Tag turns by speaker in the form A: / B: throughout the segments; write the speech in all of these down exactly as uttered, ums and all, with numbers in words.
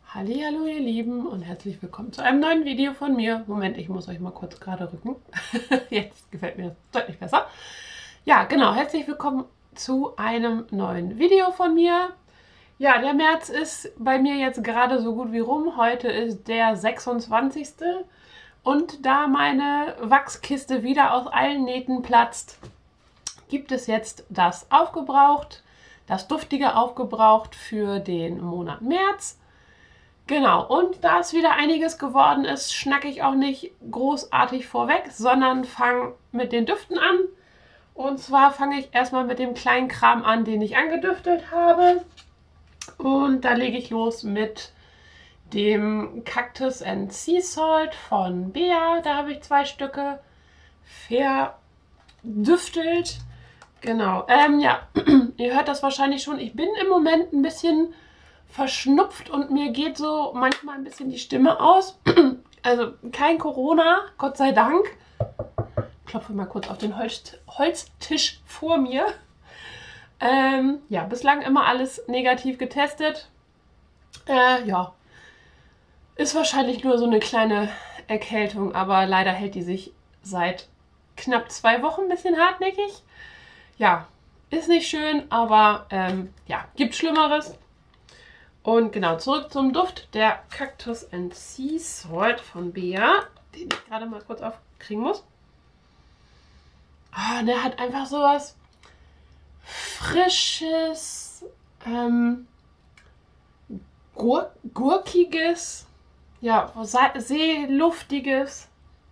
A: Hallihallo ihr Lieben und herzlich willkommen zu einem neuen Video von mir. Moment, ich muss euch mal kurz gerade rücken. Jetzt gefällt mir das deutlich besser. Ja, genau, herzlich willkommen zu einem neuen Video von mir. Ja, der März ist bei mir jetzt gerade so gut wie rum. Heute ist der sechsundzwanzigste Und da meine Wachskiste wieder aus allen Nähten platzt, gibt es jetzt das Aufgebraucht, das duftige Aufgebraucht für den Monat März. Genau, und da es wieder einiges geworden ist, schnacke ich auch nicht großartig vorweg, sondern fange mit den Düften an. Und zwar fange ich erstmal mit dem kleinen Kram an, den ich angedüftet habe. Und da lege ich los mit dem Cactus and Sea Salt von Bea. Da habe ich zwei Stücke verdüftelt. Genau, ähm, ja, ihr hört das wahrscheinlich schon. Ich bin im Moment ein bisschen verschnupft und mir geht so manchmal ein bisschen die Stimme aus. Also kein Corona, Gott sei Dank. Ich klopfe mal kurz auf den Holz Holztisch vor mir. Ähm, ja, bislang immer alles negativ getestet. Äh, ja, ist wahrscheinlich nur so eine kleine Erkältung, aber leider hält die sich seit knapp zwei Wochen ein bisschen hartnäckig. Ja, ist nicht schön, aber ähm, ja, gibt Schlimmeres. Und genau, zurück zum Duft, der Cactus and Sea Salt von Bea, den ich gerade mal kurz aufkriegen muss. Oh, der hat einfach sowas Frisches, ähm, Gur Gurkiges, ja, Seeluftiges.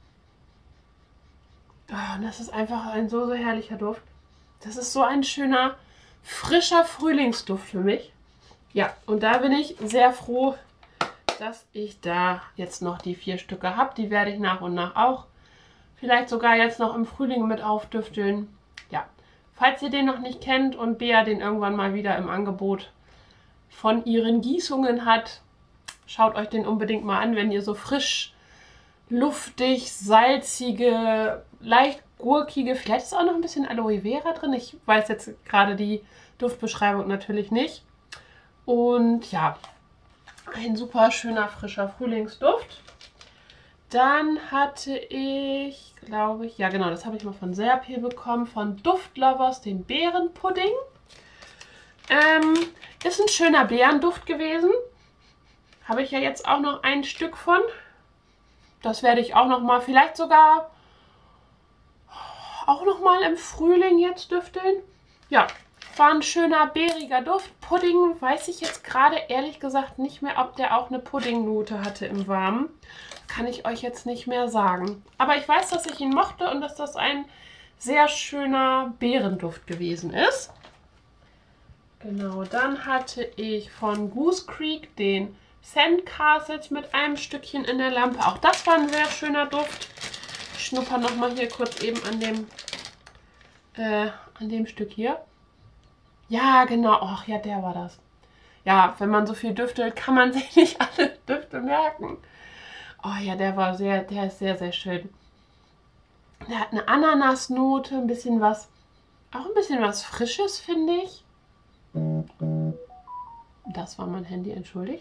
A: Oh, und das ist einfach ein so, so herrlicher Duft. Das ist so ein schöner, frischer Frühlingsduft für mich. Ja, und da bin ich sehr froh, dass ich da jetzt noch die vier Stücke habe. Die werde ich nach und nach auch vielleicht sogar jetzt noch im Frühling mit aufdüfteln. Ja, falls ihr den noch nicht kennt und Bea den irgendwann mal wieder im Angebot von ihren Gießungen hat, schaut euch den unbedingt mal an, wenn ihr so frisch, luftig, salzige, leicht gurkige, vielleicht ist auch noch ein bisschen Aloe Vera drin. Ich weiß jetzt gerade die Duftbeschreibung natürlich nicht. Und ja, ein super schöner, frischer Frühlingsduft. Dann hatte ich, glaube ich, ja genau, das habe ich mal von Serpil bekommen, von Duftlovers, den Beerenpudding. Ähm, ist ein schöner Beerenduft gewesen. Habe ich ja jetzt auch noch ein Stück von. Das werde ich auch noch mal, vielleicht sogar auch noch mal im Frühling jetzt düfteln. Ja, war ein schöner, beeriger Duft. Pudding weiß ich jetzt gerade ehrlich gesagt nicht mehr, ob der auch eine Puddingnote hatte im Warmen. Kann ich euch jetzt nicht mehr sagen. Aber ich weiß, dass ich ihn mochte und dass das ein sehr schöner Beerenduft gewesen ist. Genau, dann hatte ich von Goose Creek den Sandcastles mit einem Stückchen in der Lampe. Auch das war ein sehr schöner Duft. Ich schnupper nochmal hier kurz eben an dem, äh, an dem Stück hier. Ja, genau. Ach ja, der war das. Ja, wenn man so viel düftelt, kann man sich nicht alle Düfte merken. Oh ja, der war sehr, der ist sehr, sehr schön. Der hat eine Ananasnote, ein bisschen was, auch ein bisschen was Frisches, finde ich. Das war mein Handy, entschuldigt.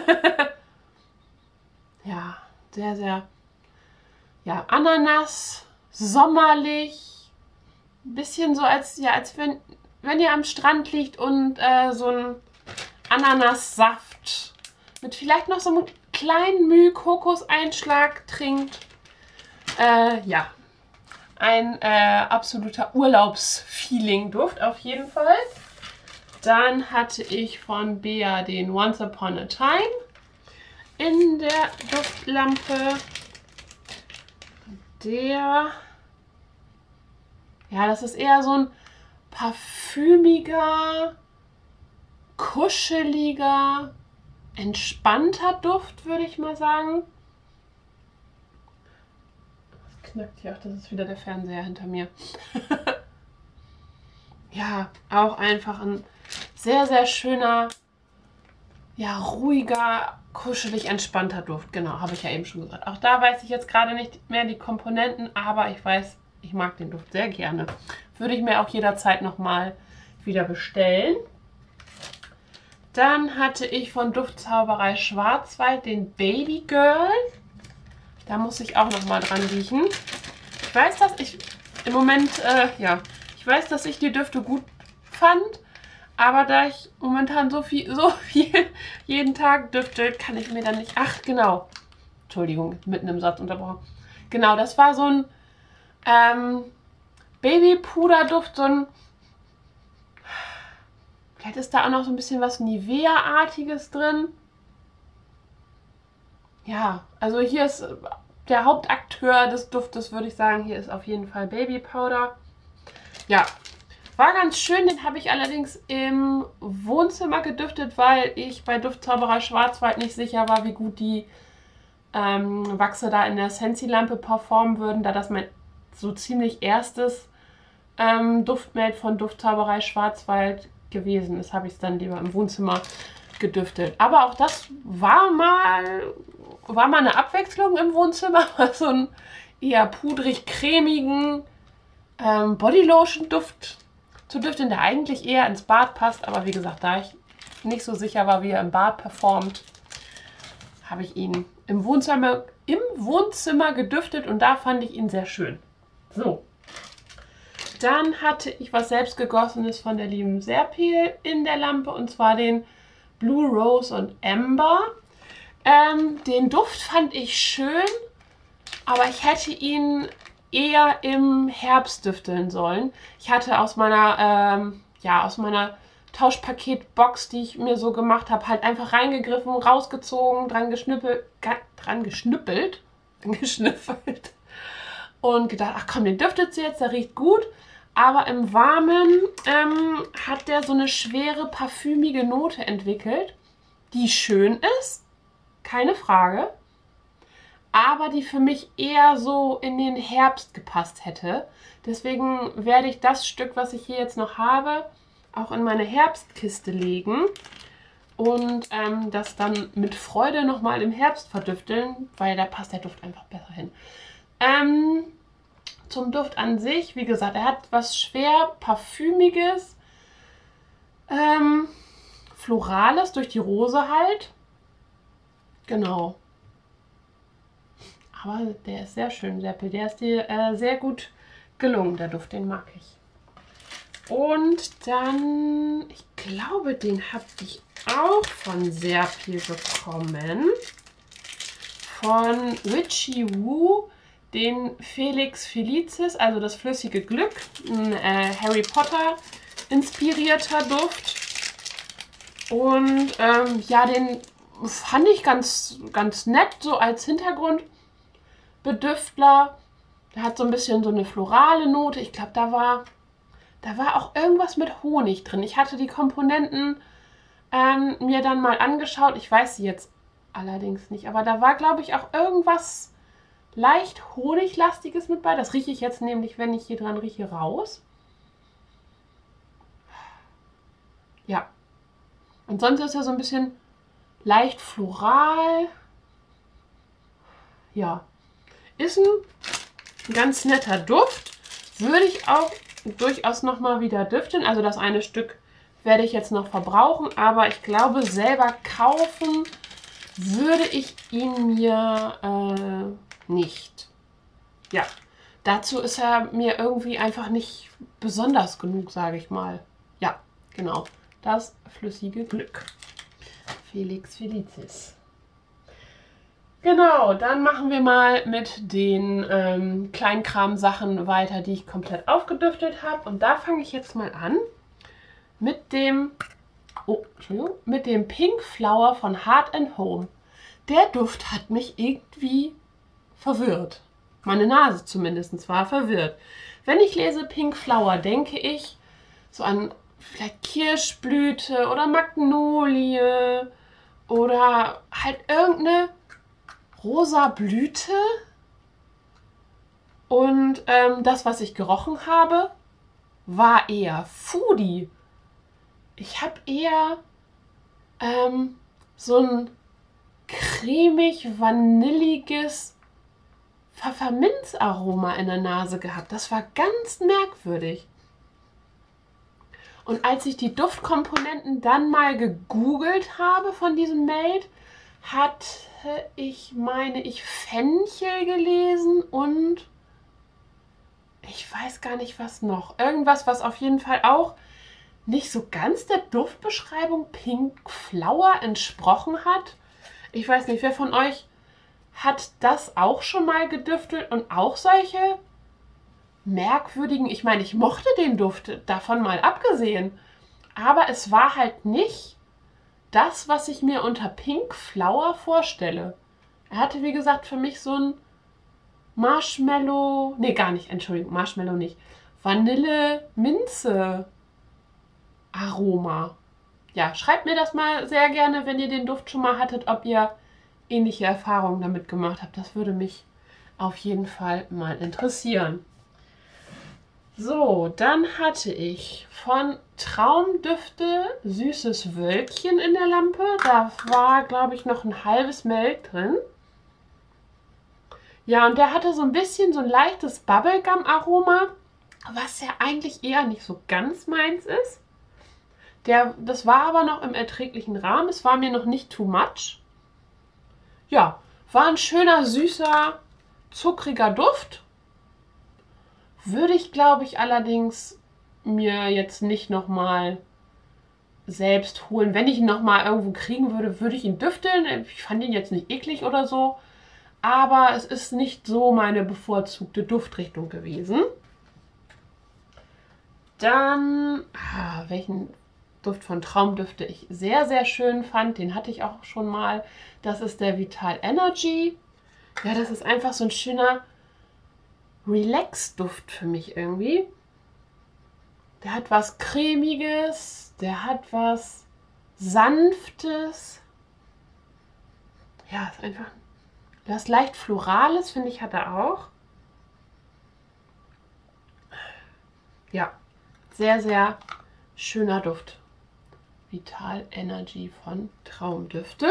A: Ja, sehr, sehr, ja, Ananas, sommerlich. Ein bisschen so, als, ja, als wenn... Wenn ihr am Strand liegt und äh, so ein Ananassaft mit vielleicht noch so einem kleinen Müh Kokoseinschlag trinkt. Äh, ja, ein äh, absoluter Urlaubsfeeling-Duft auf jeden Fall. Dann hatte ich von Bea den Once Upon a Time in der Duftlampe. Der, ja, das ist eher so ein parfümiger, kuscheliger, entspannter Duft, würde ich mal sagen. Das knackt hier auch, das ist wieder der Fernseher hinter mir. Ja, auch einfach ein sehr, sehr schöner, ja, ruhiger, kuschelig entspannter Duft. Genau, habe ich ja eben schon gesagt. Auch da weiß ich jetzt gerade nicht mehr die Komponenten, aber ich weiß, ich mag den Duft sehr gerne. Würde ich mir auch jederzeit nochmal wieder bestellen. Dann hatte ich von Duftzauberei Schwarzwald den Baby Girl. Da muss ich auch noch mal dran riechen. Ich weiß, dass ich im Moment, äh, ja, ich weiß, dass ich die Düfte gut fand. Aber da ich momentan so viel, so viel jeden Tag düfte, kann ich mir dann nicht... Ach, genau. Entschuldigung, mitten im Satz unterbrochen. Genau, das war so ein ähm, Babypuderduft, so ein... Vielleicht ist da auch noch so ein bisschen was Nivea-artiges drin. Ja, also hier ist der Hauptakteur des Duftes, würde ich sagen. Hier ist auf jeden Fall Babypowder. Ja, war ganz schön. Den habe ich allerdings im Wohnzimmer gedüftet, weil ich bei Duftzauberei Schwarzwald nicht sicher war, wie gut die ähm, Wachse da in der Scentsy-Lampe performen würden, da das mein so ziemlich erstes ähm, Duftmate von Duftzauberei Schwarzwald gewesen ist, habe ich es dann lieber im Wohnzimmer gedüftet. Aber auch das war mal, war mal eine Abwechslung im Wohnzimmer. So einen eher pudrig-cremigen ähm, Bodylotion-Duft zu düften, der eigentlich eher ins Bad passt. Aber wie gesagt, da ich nicht so sicher war, wie er im Bad performt, habe ich ihn im Wohnzimmer, im Wohnzimmer gedüftet und da fand ich ihn sehr schön. So. Dann hatte ich was selbstgegossenes von der lieben Serpil in der Lampe und zwar den Blue Rose und Amber. Ähm, den Duft fand ich schön, aber ich hätte ihn eher im Herbst düfteln sollen. Ich hatte aus meiner, ähm, ja, aus meiner Tauschpaket-Box, die ich mir so gemacht habe, halt einfach reingegriffen, rausgezogen, dran geschnippelt, dran geschnippelt, geschniffelt und gedacht, ach komm, den düftet sie jetzt, der riecht gut. Aber im Warmen ähm, hat der so eine schwere, parfümige Note entwickelt, die schön ist, keine Frage, aber die für mich eher so in den Herbst gepasst hätte. Deswegen werde ich das Stück, was ich hier jetzt noch habe, auch in meine Herbstkiste legen und ähm, das dann mit Freude nochmal im Herbst verdüfteln, weil da passt der Duft einfach besser hin. Ähm... Zum Duft an sich, wie gesagt, er hat was schwer parfümiges, ähm, Florales durch die Rose halt. Genau. Aber der ist sehr schön, Serpil. Der ist dir äh, sehr gut gelungen, der Duft, den mag ich. Und dann, ich glaube, den habe ich auch von Serpil bekommen. Von Witchy Woo. Den Felix Felicis, also das flüssige Glück, ein äh, Harry Potter inspirierter Duft. Und ähm, ja, den fand ich ganz, ganz nett, so als Hintergrundbedüftler. Der hat so ein bisschen so eine florale Note. Ich glaube, da war, da war auch irgendwas mit Honig drin. Ich hatte die Komponenten ähm, mir dann mal angeschaut. Ich weiß sie jetzt allerdings nicht, aber da war, glaube ich, auch irgendwas leicht Honiglastiges mit bei. Das rieche ich jetzt nämlich, wenn ich hier dran rieche, raus. Ja. Und sonst ist er so ein bisschen leicht floral. Ja. Ist ein ganz netter Duft. Würde ich auch durchaus nochmal wieder düften. Also das eine Stück werde ich jetzt noch verbrauchen. Aber ich glaube, selber kaufen würde ich ihn mir äh, nicht. Ja, dazu ist er mir irgendwie einfach nicht besonders genug, sage ich mal. Ja, genau. Das flüssige Glück. Felix Felicis. Genau, dann machen wir mal mit den ähm, Kleinkram-Sachen weiter, die ich komplett aufgedüftet habe. Und da fange ich jetzt mal an mit dem, oh, Entschuldigung, mit dem Pink Flower von Heart and Home. Der Duft hat mich irgendwie verwirrt. Meine Nase zumindest war verwirrt. Wenn ich lese Pink Flower, denke ich so an vielleicht Kirschblüte oder Magnolie oder halt irgendeine rosa Blüte. Und ähm, das, was ich gerochen habe, war eher Foodie. Ich habe eher ähm, so ein cremig-vanilliges Pfefferminzaroma in der Nase gehabt. Das war ganz merkwürdig. Und als ich die Duftkomponenten dann mal gegoogelt habe von diesem Mate, hatte ich, meine ich, Fenchel gelesen und ich weiß gar nicht, was noch. Irgendwas, was auf jeden Fall auch nicht so ganz der Duftbeschreibung Pink Flower entsprochen hat. Ich weiß nicht, wer von euch hat das auch schon mal gedüftet und auch solche merkwürdigen, ich meine, ich mochte den Duft davon mal abgesehen, aber es war halt nicht das, was ich mir unter Pink Flower vorstelle. Er hatte, wie gesagt, für mich so ein Marshmallow, nee, gar nicht, Entschuldigung, Marshmallow nicht, Vanille-Minze-Aroma. Ja, schreibt mir das mal sehr gerne, wenn ihr den Duft schon mal hattet, ob ihr ähnliche Erfahrungen damit gemacht habt. Das würde mich auf jeden Fall mal interessieren. So, dann hatte ich von Traumdüfte Süßes Wölkchen in der Lampe. Da war, glaube ich, noch ein halbes Milk drin. Ja, und der hatte so ein bisschen so ein leichtes Bubblegum-Aroma, was ja eigentlich eher nicht so ganz meins ist. Der, das war aber noch im erträglichen Rahmen. Es war mir noch nicht too much. Ja, war ein schöner, süßer, zuckriger Duft. Würde ich, glaube ich, allerdings mir jetzt nicht nochmal selbst holen. Wenn ich ihn nochmal irgendwo kriegen würde, würde ich ihn düfteln. Ich fand ihn jetzt nicht eklig oder so. Aber es ist nicht so meine bevorzugte Duftrichtung gewesen. Dann, ah, welchen Duft von Traumdüfte ich sehr, sehr schön fand. Den hatte ich auch schon mal. Das ist der Vital Energy. Ja, das ist einfach so ein schöner Relax-Duft für mich irgendwie. Der hat was Cremiges, der hat was Sanftes. Ja, ist einfach was leicht Florales, finde ich, hat er auch. Ja, sehr, sehr schöner Duft. Vital Energy von Traumdüfte.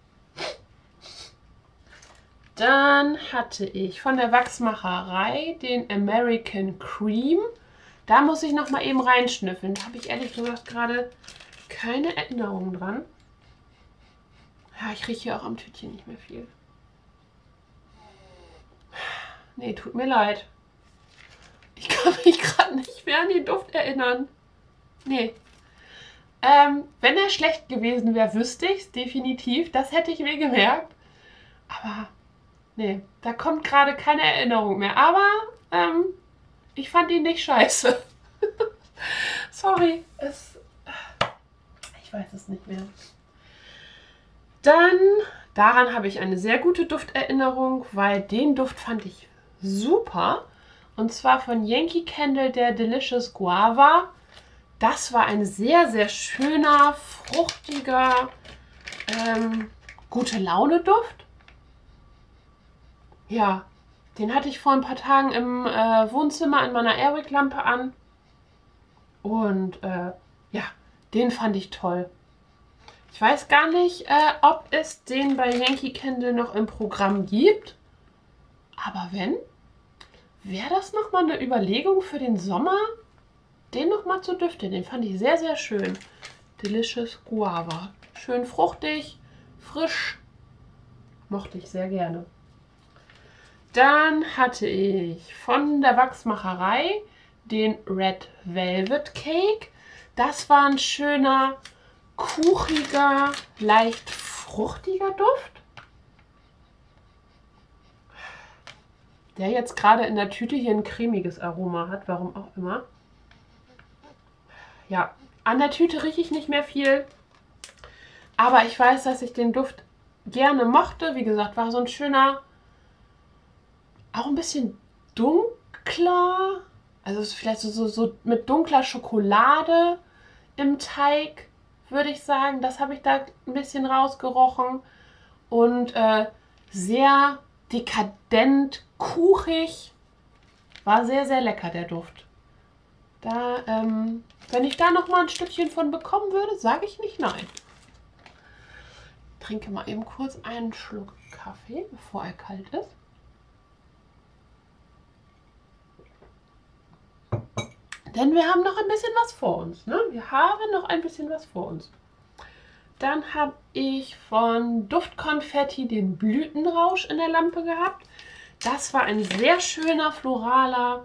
A: Dann hatte ich von der Wachsmacherei den American Cream. Da muss ich noch mal eben reinschnüffeln. Da habe ich ehrlich gesagt gerade keine Erinnerung dran. Ja, ich rieche hier auch am Tütchen nicht mehr viel. Nee, tut mir leid. Ich kann mich gerade nicht mehr an den Duft erinnern. Nee. Ähm, wenn er schlecht gewesen wäre, wüsste ich es definitiv. Das hätte ich mir gemerkt. Aber nee, da kommt gerade keine Erinnerung mehr. Aber ähm, ich fand ihn nicht scheiße. Sorry. Es, ich weiß es nicht mehr. Dann, daran habe ich eine sehr gute Dufterinnerung, weil den Duft fand ich super. Und zwar von Yankee Candle der Delicious Guava. Das war ein sehr, sehr schöner, fruchtiger, ähm, gute Laune Duft. Ja, den hatte ich vor ein paar Tagen im äh, Wohnzimmer an meiner Airwick-Lampe an. Und äh, ja, den fand ich toll. Ich weiß gar nicht, äh, ob es den bei Yankee Candle noch im Programm gibt. Aber wenn, wäre das nochmal eine Überlegung für den Sommer, den nochmal zu düften. Den fand ich sehr, sehr schön. Delicious Guava. Schön fruchtig, frisch. Mochte ich sehr gerne. Dann hatte ich von der Wachsmacherei den Red Velvet Cake. Das war ein schöner, kuchiger, leicht fruchtiger Duft. Der jetzt gerade in der Tüte hier ein cremiges Aroma hat, warum auch immer. Ja, an der Tüte rieche ich nicht mehr viel. Aber ich weiß, dass ich den Duft gerne mochte. Wie gesagt, war so ein schöner, auch ein bisschen dunkler. Also vielleicht so, so, so mit dunkler Schokolade im Teig, würde ich sagen. Das habe ich da ein bisschen rausgerochen. Und äh, sehr dekadent, kuchig. War sehr, sehr lecker, der Duft. Da, ähm, wenn ich da noch mal ein Stückchen von bekommen würde, sage ich nicht nein. Ich trinke mal eben kurz einen Schluck Kaffee, bevor er kalt ist. Denn wir haben noch ein bisschen was vor uns. Ne? Wir haben noch ein bisschen was vor uns. Dann habe ich von Duftkonfetti den Blütenrausch in der Lampe gehabt. Das war ein sehr schöner floraler,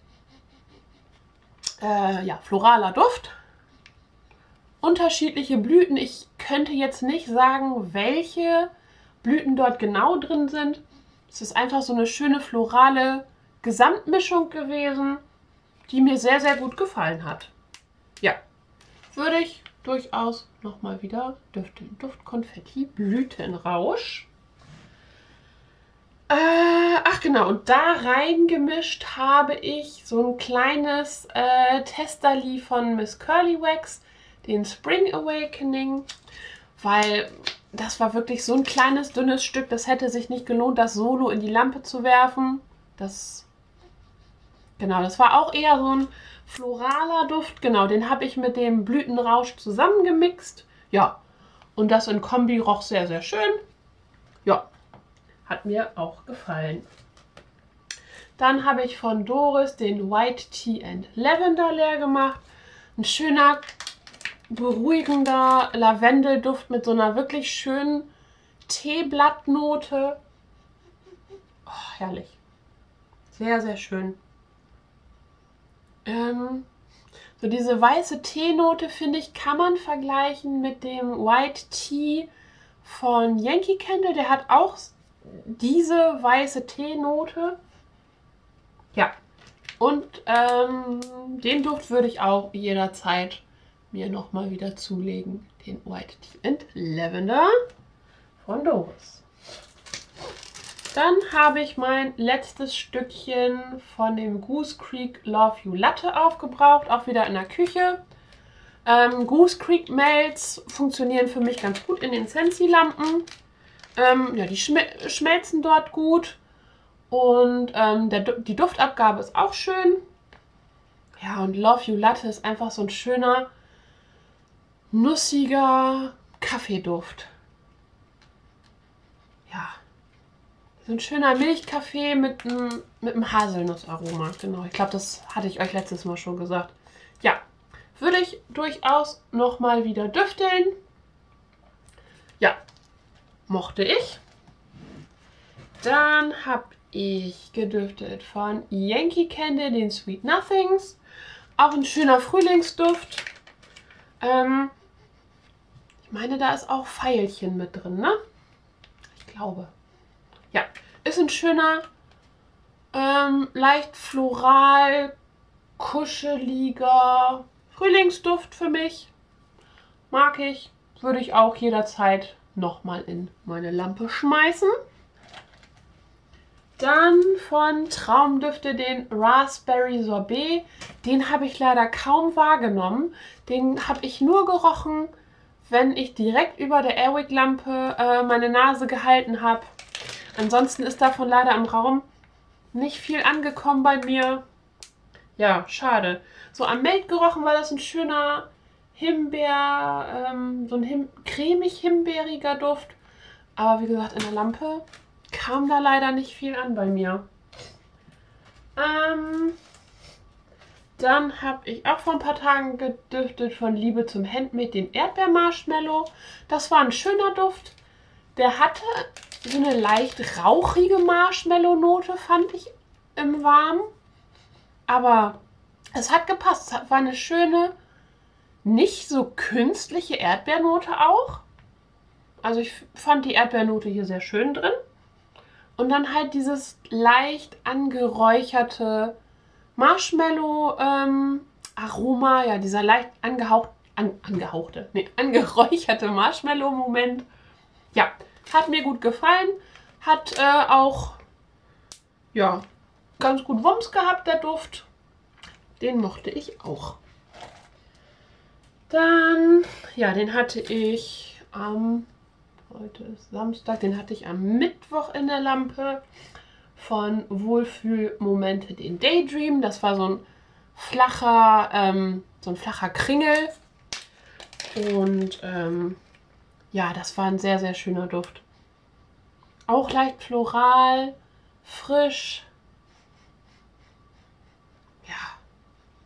A: äh, ja, floraler Duft. Unterschiedliche Blüten. Ich könnte jetzt nicht sagen, welche Blüten dort genau drin sind. Es ist einfach so eine schöne florale Gesamtmischung gewesen, die mir sehr, sehr gut gefallen hat. Ja, würde ich durchaus nochmal wieder duften. Duftkonfetti, Blütenrausch. Äh, ach genau, und da reingemischt habe ich so ein kleines äh, Testerli von Miss Curly Wax, den Spring Awakening, weil das war wirklich so ein kleines, dünnes Stück, das hätte sich nicht gelohnt, das solo in die Lampe zu werfen. Das, genau, das war auch eher so ein floraler Duft, genau, den habe ich mit dem Blütenrausch zusammengemixt. Ja, und das in Kombi roch sehr, sehr schön. Ja, hat mir auch gefallen. Dann habe ich von Doris den White Tea and Lavender leer gemacht. Ein schöner, beruhigender Lavendelduft mit so einer wirklich schönen Teeblattnote. Oh, herrlich. Sehr, sehr schön. Ähm, so diese weiße Teenote, finde ich, kann man vergleichen mit dem White Tea von Yankee Candle. Der hat auch diese weiße Teenote. Ja, und ähm, den Duft würde ich auch jederzeit mir nochmal wieder zulegen. Den White Tea and Lavender von Doris. Dann habe ich mein letztes Stückchen von dem Goose Creek Love You Latte aufgebraucht, auch wieder in der Küche. Ähm, Goose Creek Melts funktionieren für mich ganz gut in den Scentsy-Lampen. Ähm, ja, die schme schmelzen dort gut und ähm, der, die Duftabgabe ist auch schön. Ja, und Love You Latte ist einfach so ein schöner, nussiger Kaffeeduft. Ja. So ein schöner Milchkaffee mit einem mit einem Haselnussaroma. Genau, ich glaube, das hatte ich euch letztes Mal schon gesagt. Ja, würde ich durchaus nochmal wieder düfteln. Ja, mochte ich. Dann habe ich gedüftet von Yankee Candle den Sweet Nothings. Auch ein schöner Frühlingsduft. Ähm, ich meine, da ist auch Veilchen mit drin, ne? Ich glaube. Ja, ist ein schöner, ähm, leicht floral, kuscheliger Frühlingsduft für mich. Mag ich. Würde ich auch jederzeit nochmal in meine Lampe schmeißen. Dann von Traumdüfte den Raspberry Sorbet. Den habe ich leider kaum wahrgenommen. Den habe ich nur gerochen, wenn ich direkt über der Airwick-Lampe äh, meine Nase gehalten habe. Ansonsten ist davon leider im Raum nicht viel angekommen bei mir. Ja, schade. So am Mate gerochen war das ein schöner Himbeer, ähm, so ein Him cremig-himbeeriger Duft. Aber wie gesagt, in der Lampe kam da leider nicht viel an bei mir. Ähm, dann habe ich auch vor ein paar Tagen gedüftet von Liebe zum Handmade den Erdbeermarshmallow. Das war ein schöner Duft. Der hatte so eine leicht rauchige Marshmallow-Note, fand ich im Warmen. Aber es hat gepasst. Es war eine schöne, nicht so künstliche Erdbeernote auch. Also ich fand die Erdbeernote hier sehr schön drin. Und dann halt dieses leicht angeräucherte Marshmallow-Aroma. Ähm, ja, dieser leicht angehaucht, an, angehauchte, nee, angeräucherte Marshmallow-Moment. Ja, hat mir gut gefallen. Hat äh, auch, ja, ganz gut Wumms gehabt, der Duft. Den mochte ich auch. Dann, ja, den hatte ich am, heute ist Samstag, den hatte ich am Mittwoch in der Lampe von Wohlfühlmomente den Daydream. Das war so ein flacher, ähm, so ein flacher Kringel. Und ähm, ja, das war ein sehr, sehr schöner Duft. Auch leicht floral, frisch. Ja,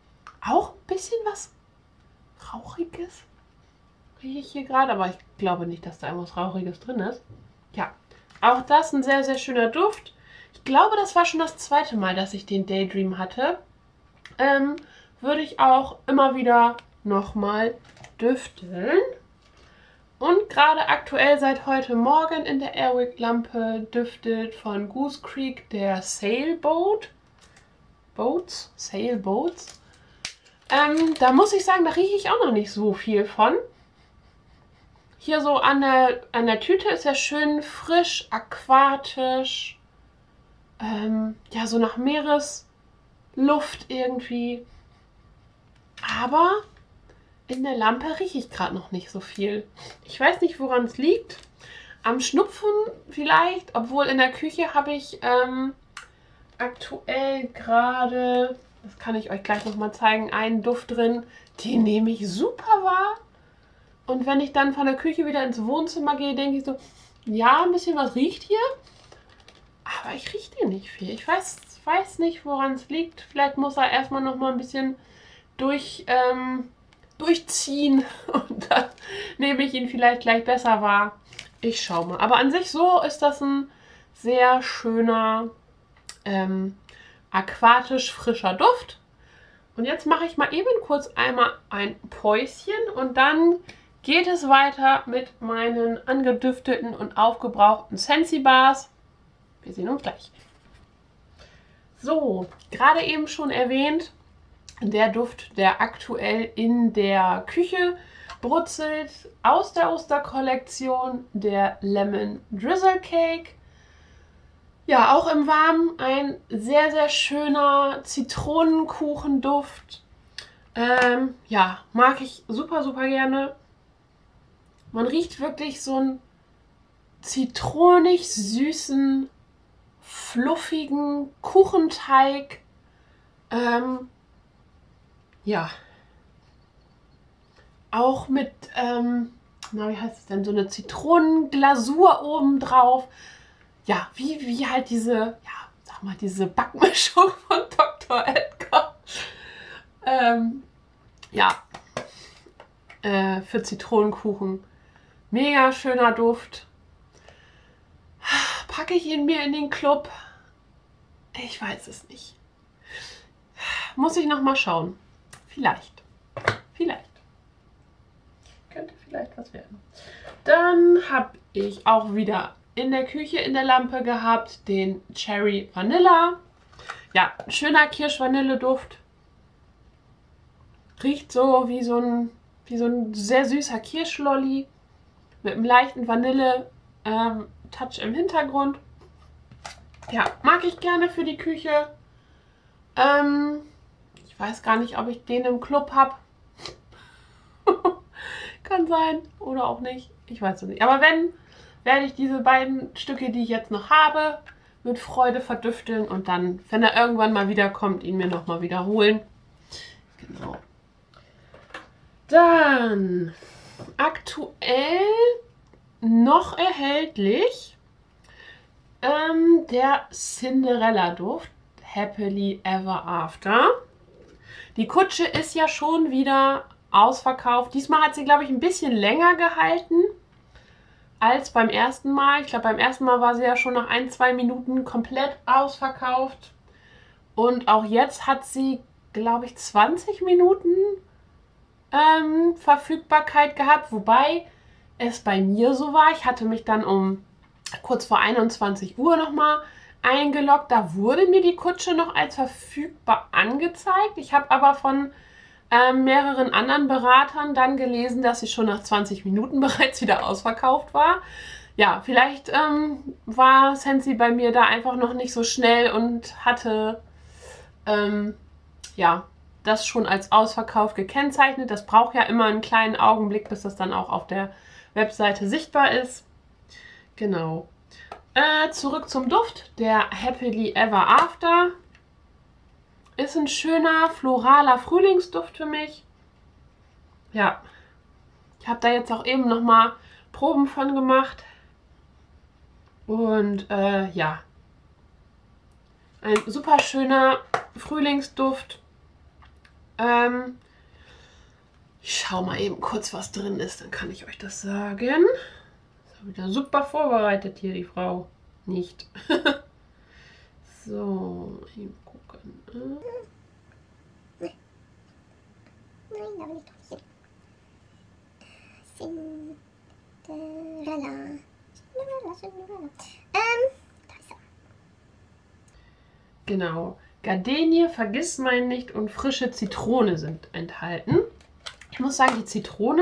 A: Auch ein bisschen was Rauchiges. Rieche ich hier gerade, aber ich glaube nicht, dass da irgendwas Rauchiges drin ist. Ja, auch das ein sehr, sehr schöner Duft. Ich glaube, das war schon das zweite Mal, dass ich den Daydream hatte. Ähm, würde ich auch immer wieder nochmal düfteln. Und gerade aktuell seit heute Morgen in der Airwick-Lampe düftet von Goose Creek der Sailboat. Boats? Sailboats. Ähm, da muss ich sagen, da rieche ich auch noch nicht so viel von. Hier so an der, an der Tüte ist er schön frisch, aquatisch. Ähm, ja, so nach Meeresluft irgendwie. Aber in der Lampe rieche ich gerade noch nicht so viel. Ich weiß nicht, woran es liegt. Am Schnupfen vielleicht, obwohl in der Küche habe ich ähm, aktuell gerade, das kann ich euch gleich nochmal zeigen, einen Duft drin, den nehme ich super wahr. Und wenn ich dann von der Küche wieder ins Wohnzimmer gehe, denke ich so, ja, ein bisschen was riecht hier. Aber ich rieche den nicht viel. Ich weiß, weiß nicht, woran es liegt. Vielleicht muss er erstmal nochmal ein bisschen durch, ähm, durchziehen. Und dann nehme ich ihn vielleicht gleich besser wahr. Ich schaue mal. Aber an sich so ist das ein sehr schöner, ähm, aquatisch frischer Duft. Und jetzt mache ich mal eben kurz einmal ein Päuschen und dann geht es weiter mit meinen angedüfteten und aufgebrauchten Scentsy Bars. Wir sehen uns gleich. So, gerade eben schon erwähnt, der Duft, der aktuell in der Küche brutzelt, aus der Osterkollektion, der Lemon Drizzle Cake. Ja, auch im Warmen ein sehr, sehr schöner Zitronenkuchenduft. Ähm, ja, mag ich super, super gerne. Man riecht wirklich so einen zitronig süßen, fluffigen Kuchenteig. Ähm, ja. Auch mit, ähm, na, wie heißt es denn, so eine Zitronenglasur obendrauf. Ja, wie, wie halt diese, ja, sag mal, diese Backmischung von Doktor Edgar. Ähm, ja, äh, für Zitronenkuchen. Mega schöner Duft. Packe ich ihn mir in den Club? Ich weiß es nicht. Muss ich noch mal schauen. Vielleicht. Vielleicht. Könnte vielleicht was werden. Dann habe ich auch wieder in der Küche in der Lampe gehabt den Cherry Vanilla. Ja, schöner Kirsch-Vanille-Duft. Riecht so wie so ein, wie so ein sehr süßer Kirschlolli mit einem leichten Vanille-Touch ähm, im Hintergrund. Ja, mag ich gerne für die Küche. Ähm, ich weiß gar nicht, ob ich den im Club habe. Kann sein oder auch nicht. Ich weiß es nicht. Aber wenn, werde ich diese beiden Stücke, die ich jetzt noch habe, mit Freude verdüfteln und dann, wenn er irgendwann mal wiederkommt, ihn mir nochmal wiederholen. Genau. Dann aktuell noch erhältlich ähm, der Cinderella-Duft, Happily Ever After. Die Kutsche ist ja schon wieder ausverkauft. Diesmal hat sie, glaube ich, ein bisschen länger gehalten als beim ersten Mal. Ich glaube, beim ersten Mal war sie ja schon nach ein, zwei Minuten komplett ausverkauft. Und auch jetzt hat sie, glaube ich, zwanzig Minuten ähm, Verfügbarkeit gehabt. Wobei es bei mir so war. Ich hatte mich dann um kurz vor einundzwanzig Uhr nochmal eingeloggt. Da wurde mir die Kutsche noch als verfügbar angezeigt. Ich habe aber von ähm, mehreren anderen Beratern dann gelesen, dass sie schon nach zwanzig Minuten bereits wieder ausverkauft war. Ja, vielleicht ähm, war Scentsy bei mir da einfach noch nicht so schnell und hatte ähm, ja, das schon als Ausverkauf gekennzeichnet. Das braucht ja immer einen kleinen Augenblick, bis das dann auch auf der Webseite sichtbar ist. Genau. Äh, zurück zum Duft. Der Happily Ever After ist ein schöner, floraler Frühlingsduft für mich. Ja, ich habe da jetzt auch eben nochmal Proben von gemacht. Und äh, ja, ein super schöner Frühlingsduft. Ähm, ich schaue mal eben kurz, was drin ist, dann kann ich euch das sagen. Ist wieder super vorbereitet hier, die Frau. Nicht. So, eben gucken.
B: Nein, da will ich doch nicht. Cinderella. Cinderella, Cinderella. Ähm, da ist er.
A: Genau. Gardenie, Vergissmeinnicht und frische Zitrone sind enthalten. Ich muss sagen, die Zitrone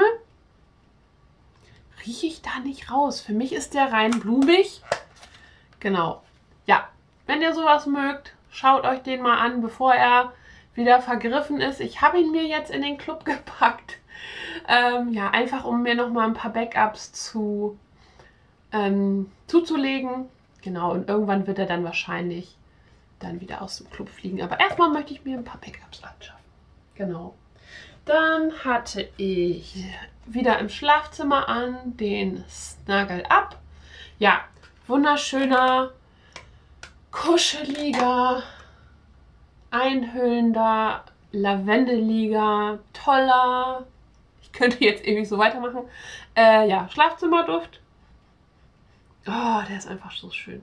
A: rieche ich da nicht raus. Für mich ist der rein blumig. Genau. Ja, wenn ihr sowas mögt, schaut euch den mal an, bevor er wieder vergriffen ist. Ich habe ihn mir jetzt in den Club gepackt. Ähm, ja, einfach um mir nochmal ein paar Backups zu, ähm, zuzulegen. Genau, und irgendwann wird er dann wahrscheinlich dann wieder aus dem Club fliegen. Aber erstmal möchte ich mir ein paar Backups anschaffen. Genau. Dann hatte ich wieder im Schlafzimmer an den Snuggle Up. Ja, wunderschöner, kuscheliger, einhüllender, lavendeliger, toller. Ich könnte jetzt ewig so weitermachen. Äh, ja, Schlafzimmerduft. Oh, der ist einfach so schön.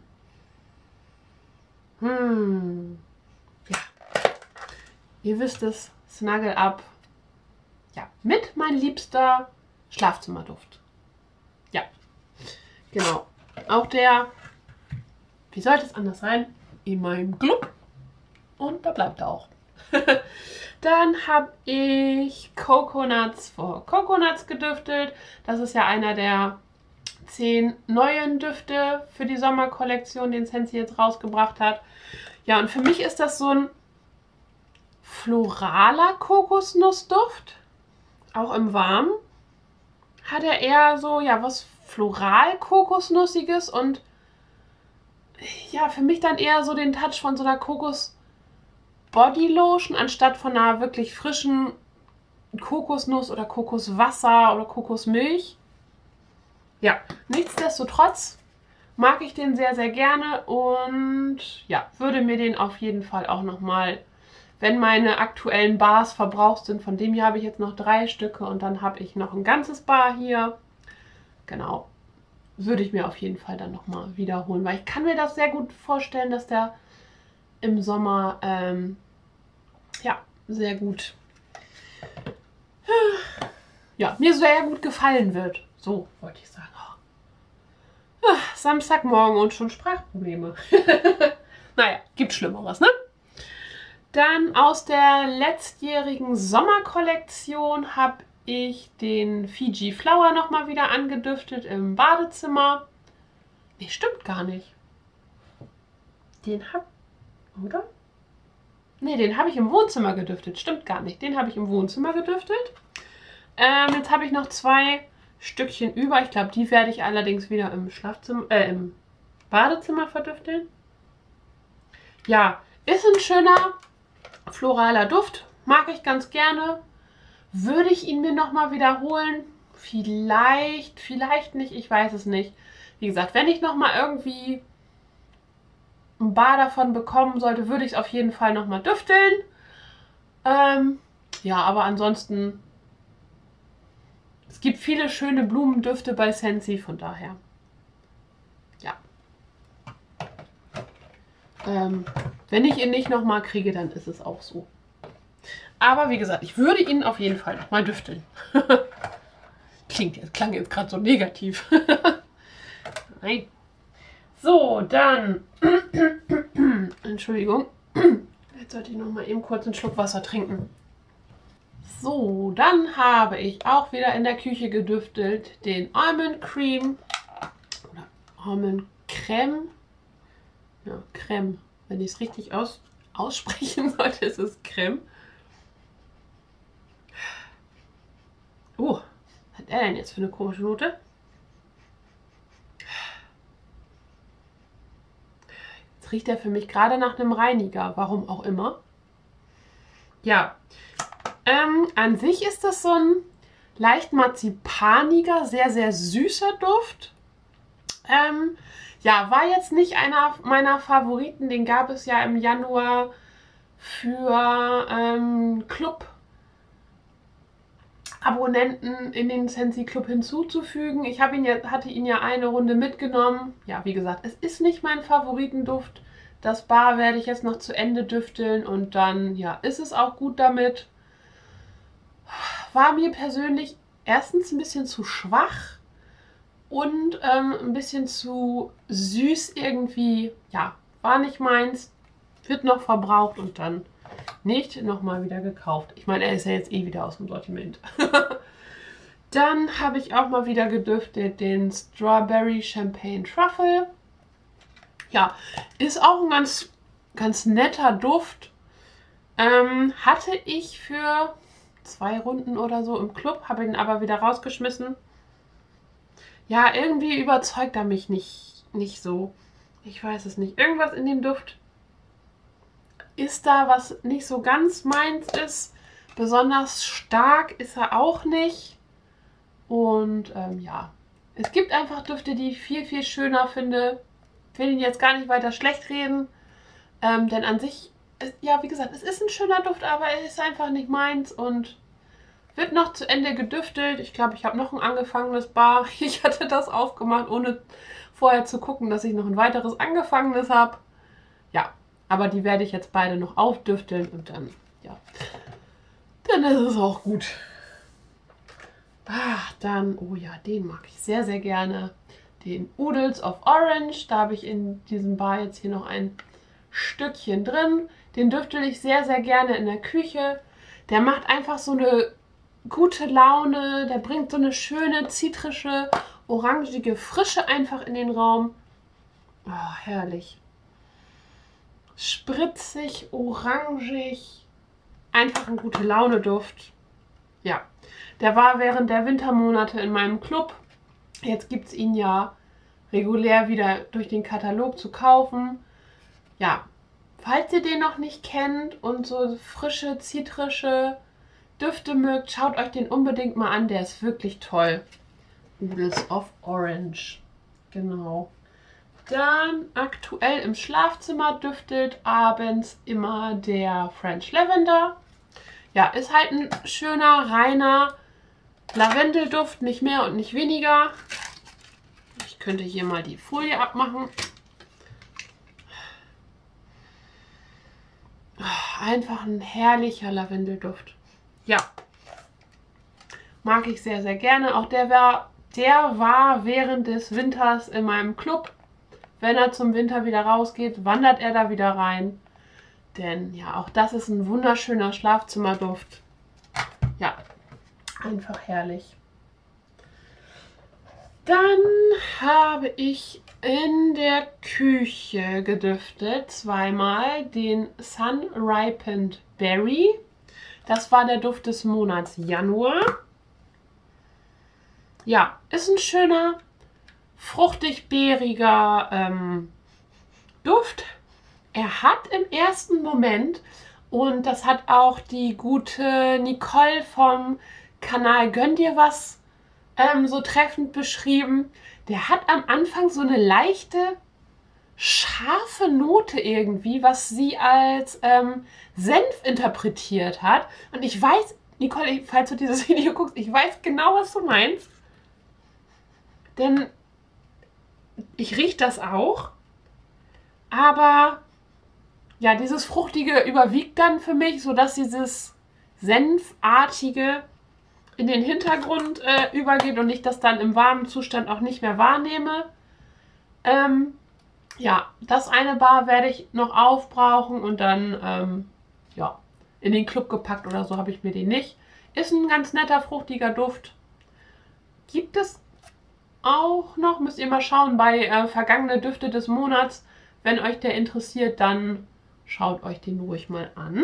A: Hm. Ja. Ihr wisst es, Snuggle Up. Ja, mit mein liebster Schlafzimmerduft. Ja, genau. Auch der, wie sollte es anders sein, in meinem Club. Und da bleibt er auch. Dann habe ich Coconuts for Coconuts gedüftet. Das ist ja einer der zehn neuen Düfte für die Sommerkollektion, den Scentsy jetzt rausgebracht hat. Ja, und für mich ist das so ein floraler Kokosnussduft. Auch im Warmen hat er eher so, ja, was floral-kokosnussiges und ja, für mich dann eher so den Touch von so einer Kokos-Body-Lotion anstatt von einer wirklich frischen Kokosnuss oder Kokoswasser oder Kokosmilch. Ja, nichtsdestotrotz mag ich den sehr, sehr gerne und ja, würde mir den auf jeden Fall auch nochmal, wenn meine aktuellen Bars verbraucht sind, von dem hier habe ich jetzt noch drei Stücke und dann habe ich noch ein ganzes Bar hier. Genau, würde ich mir auf jeden Fall dann nochmal wiederholen, weil ich kann mir das sehr gut vorstellen, dass der im Sommer ähm, ja, sehr gut, ja, mir sehr gut gefallen wird. So wollte ich sagen. Oh. Samstagmorgen und schon Sprachprobleme. Naja, gibt Schlimmeres, ne? Dann aus der letztjährigen Sommerkollektion habe ich den Fiji Flower nochmal wieder angedüftet im Badezimmer. Nee, stimmt gar nicht. Den hab... Oder? Nee, den habe ich im Wohnzimmer gedüftet. Stimmt gar nicht. Den habe ich im Wohnzimmer gedüftet. Ähm, jetzt habe ich noch zwei Stückchen über. Ich glaube, die werde ich allerdings wieder im Schlafzimmer, äh, im Badezimmer verdüfteln. Ja, ist ein schöner floraler Duft. Mag ich ganz gerne. Würde ich ihn mir nochmal wiederholen? Vielleicht, vielleicht nicht. Ich weiß es nicht. Wie gesagt, wenn ich nochmal irgendwie ein Bar davon bekommen sollte, würde ich es auf jeden Fall nochmal düfteln. Ähm, ja, aber ansonsten, es gibt viele schöne Blumendüfte bei Scentsy, von daher, ja. Ähm, wenn ich ihn nicht nochmal kriege, dann ist es auch so. Aber wie gesagt, ich würde ihn auf jeden Fall nochmal düfteln. Klingt jetzt, klang jetzt gerade so negativ. Nein. So, dann, Entschuldigung, jetzt sollte ich noch mal eben kurz einen Schluck Wasser trinken. So, dann habe ich auch wieder in der Küche gedüftelt den Almond Cream oder Almond Creme. Ja, Creme. Wenn ich es richtig aus, aussprechen sollte, ist es Creme. Oh, was hat er denn jetzt für eine komische Note? Jetzt riecht er für mich gerade nach einem Reiniger, warum auch immer. Ja, ähm, an sich ist das so ein leicht marzipaniger, sehr, sehr süßer Duft. Ähm, ja, war jetzt nicht einer meiner Favoriten. Den gab es ja im Januar für ähm, Club Abonnenten in den Scentsy Club hinzuzufügen. Ich habe ihn ja, hatte ihn ja eine Runde mitgenommen. Ja, wie gesagt, es ist nicht mein Favoritenduft. Das Bar werde ich jetzt noch zu Ende düfteln und dann, ja, ist es auch gut damit. War mir persönlich erstens ein bisschen zu schwach und ähm, ein bisschen zu süß irgendwie. Ja, war nicht meins. Wird noch verbraucht und dann nicht nochmal wieder gekauft. Ich meine, er ist ja jetzt eh wieder aus dem Sortiment. Dann habe ich auch mal wieder gedüftet den Strawberry Champagne Truffle. Ja, ist auch ein ganz, ganz netter Duft. Ähm, hatte ich für zwei Runden oder so im Club, habe ihn aber wieder rausgeschmissen. Ja, irgendwie überzeugt er mich nicht, nicht so. Ich weiß es nicht. Irgendwas in dem Duft ist da, was nicht so ganz meins ist. Besonders stark ist er auch nicht. Und ähm, ja, es gibt einfach Düfte, die ich viel, viel schöner finde. Ich will ihn jetzt gar nicht weiter schlecht reden. Ähm, denn an sich, ist, ja wie gesagt, es ist ein schöner Duft, aber er ist einfach nicht meins und wird noch zu Ende gedüftelt. Ich glaube, ich habe noch ein angefangenes Bar. Ich hatte das aufgemacht, ohne vorher zu gucken, dass ich noch ein weiteres angefangenes habe. Ja, aber die werde ich jetzt beide noch aufdüfteln und dann, ja, dann ist es auch gut. Ah, dann, oh ja, den mag ich sehr, sehr gerne. Den Oodles of Orange. Da habe ich in diesem Bar jetzt hier noch ein Stückchen drin. Den düftel ich sehr, sehr gerne in der Küche. Der macht einfach so eine gute Laune. Der bringt so eine schöne, zitrische, orangige Frische einfach in den Raum. Oh, herrlich. Spritzig, orangig. Einfach ein gute Laune-Duft. Ja, der war während der Wintermonate in meinem Club. Jetzt gibt es ihn ja regulär wieder durch den Katalog zu kaufen. Ja, falls ihr den noch nicht kennt und so frische, zitrische Düfte mögt, schaut euch den unbedingt mal an. Der ist wirklich toll. Oodles of Orange. Genau. Dann aktuell im Schlafzimmer düftelt abends immer der French Lavender. Ja, ist halt ein schöner, reiner Lavendelduft, nicht mehr und nicht weniger. Ich könnte hier mal die Folie abmachen. Einfach ein herrlicher Lavendelduft. Ja, mag ich sehr, sehr gerne. Auch der war, der war während des Winters in meinem Club. Wenn er zum Winter wieder rausgeht, wandert er da wieder rein. Denn ja, auch das ist ein wunderschöner Schlafzimmerduft. Ja, einfach herrlich. Dann habe ich in der Küche gedüftet zweimal den Sun Ripened Berry. Das war der Duft des Monats Januar. Ja, ist ein schöner, fruchtig-beeriger ähm, Duft. Er hat im ersten Moment, und das hat auch die gute Nicole vom Kanal Gönn dir was ähm, so treffend beschrieben, der hat am Anfang so eine leichte, scharfe Note irgendwie, was sie als ähm, Senf interpretiert hat. Und ich weiß, Nicole, falls du dieses Video guckst, ich weiß genau, was du meinst. Denn ich rieche das auch. Aber ja, dieses Fruchtige überwiegt dann für mich, sodass dieses Senfartige in den Hintergrund äh, übergeht und ich das dann im warmen Zustand auch nicht mehr wahrnehme. Ähm, ja, das eine Bar werde ich noch aufbrauchen und dann ähm, ja, in den Club gepackt oder so habe ich mir den nicht. Ist ein ganz netter, fruchtiger Duft. Gibt es auch noch, müsst ihr mal schauen, bei äh, vergangene Düfte des Monats. Wenn euch der interessiert, dann schaut euch den ruhig mal an.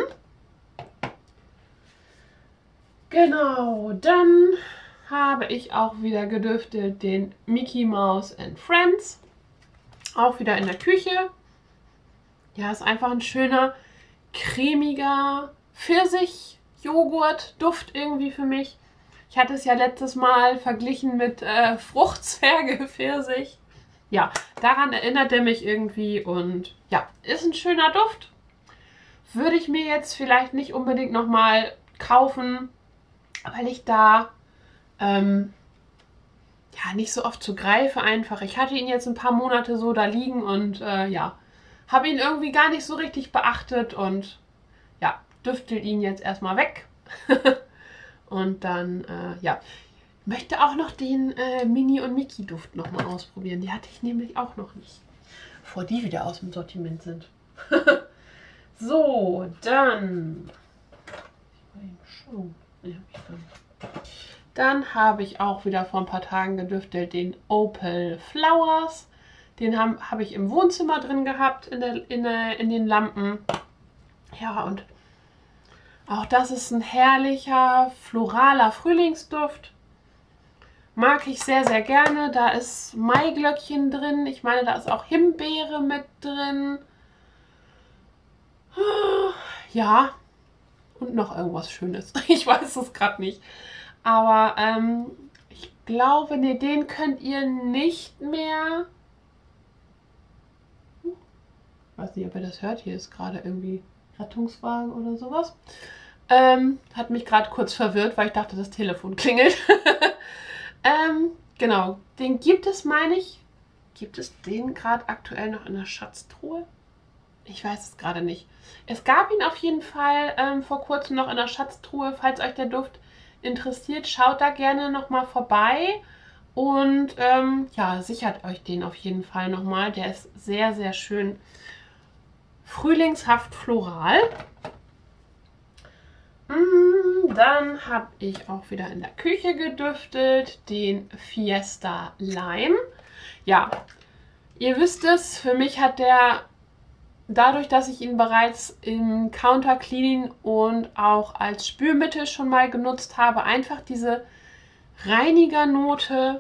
A: Genau, dann habe ich auch wieder gedüftet den Mickey Mouse and Friends. Auch wieder in der Küche. Ja, ist einfach ein schöner, cremiger Pfirsich-Joghurt-Duft irgendwie für mich. Ich hatte es ja letztes Mal verglichen mit äh, Fruchtzwerge Pfirsich. Ja, daran erinnert er mich irgendwie und ja, ist ein schöner Duft. Würde ich mir jetzt vielleicht nicht unbedingt nochmal kaufen. weil ich da ähm, ja nicht so oft zugreife einfach. Ich hatte ihn jetzt ein paar Monate so da liegen und äh, ja, habe ihn irgendwie gar nicht so richtig beachtet und ja, düftel ihn jetzt erstmal weg. Und dann, äh, ja, ich möchte auch noch den äh, Mini- und Mickey-Duft nochmal ausprobieren. Die hatte ich nämlich auch noch nicht, bevor die wieder aus dem Sortiment sind. So, dann... Dann habe ich auch wieder vor ein paar Tagen gedüftelt den Opal Flowers. Den habe hab ich im Wohnzimmer drin gehabt, in, der, in, der, in den Lampen. Ja, und auch das ist ein herrlicher, floraler Frühlingsduft. Mag ich sehr, sehr gerne. Da ist Maiglöckchen drin. Ich meine, da ist auch Himbeere mit drin. Ja, und noch irgendwas Schönes. Ich weiß es gerade nicht. Aber ähm, ich glaube, nee, den könnt ihr nicht mehr... Ich weiß nicht, ob ihr das hört. Hier ist gerade irgendwie Rettungswagen oder sowas. Ähm, hat mich gerade kurz verwirrt, weil ich dachte, das Telefon klingelt. ähm, genau, den gibt es, meine ich. Gibt es den gerade aktuell noch in der Schatztruhe? Ich weiß es gerade nicht. Es gab ihn auf jeden Fall ähm, vor kurzem noch in der Schatztruhe. Falls euch der Duft interessiert, schaut da gerne nochmal vorbei. Und ähm, ja, sichert euch den auf jeden Fall nochmal. Der ist sehr, sehr schön frühlingshaft floral. Dann habe ich auch wieder in der Küche gedüftelt den Fiesta Lime. Ja, ihr wisst es, für mich hat der, dadurch, dass ich ihn bereits im Counter Cleaning und auch als Spülmittel schon mal genutzt habe, einfach diese Reinigernote,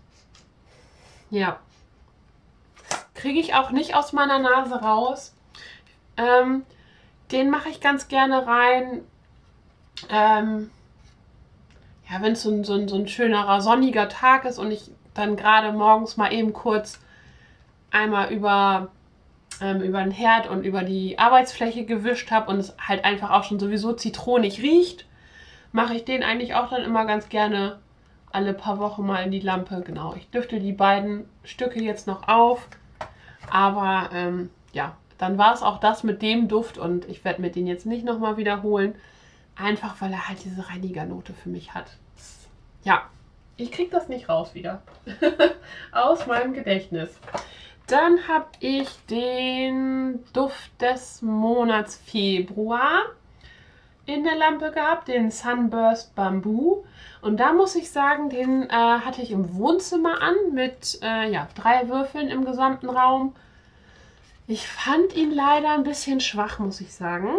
A: ja, kriege ich auch nicht aus meiner Nase raus. Ähm, den mache ich ganz gerne rein. Ähm, ja, wenn es so ein, so, ein, so ein schönerer sonniger Tag ist und ich dann gerade morgens mal eben kurz einmal über, ähm, über den Herd und über die Arbeitsfläche gewischt habe und es halt einfach auch schon sowieso zitronig riecht, mache ich den eigentlich auch dann immer ganz gerne alle paar Wochen mal in die Lampe. Genau, ich düfte die beiden Stücke jetzt noch auf, aber ähm, ja, dann war es auch das mit dem Duft und ich werde mir den jetzt nicht nochmal wiederholen. Einfach, weil er halt diese Reinigernote für mich hat. Ja, ich kriege das nicht raus wieder. Aus meinem Gedächtnis. Dann habe ich den Duft des Monats Februar in der Lampe gehabt, den Sunburst Bamboo. Und da muss ich sagen, den äh, hatte ich im Wohnzimmer an mit äh, ja, drei Würfeln im gesamten Raum. Ich fand ihn leider ein bisschen schwach, muss ich sagen.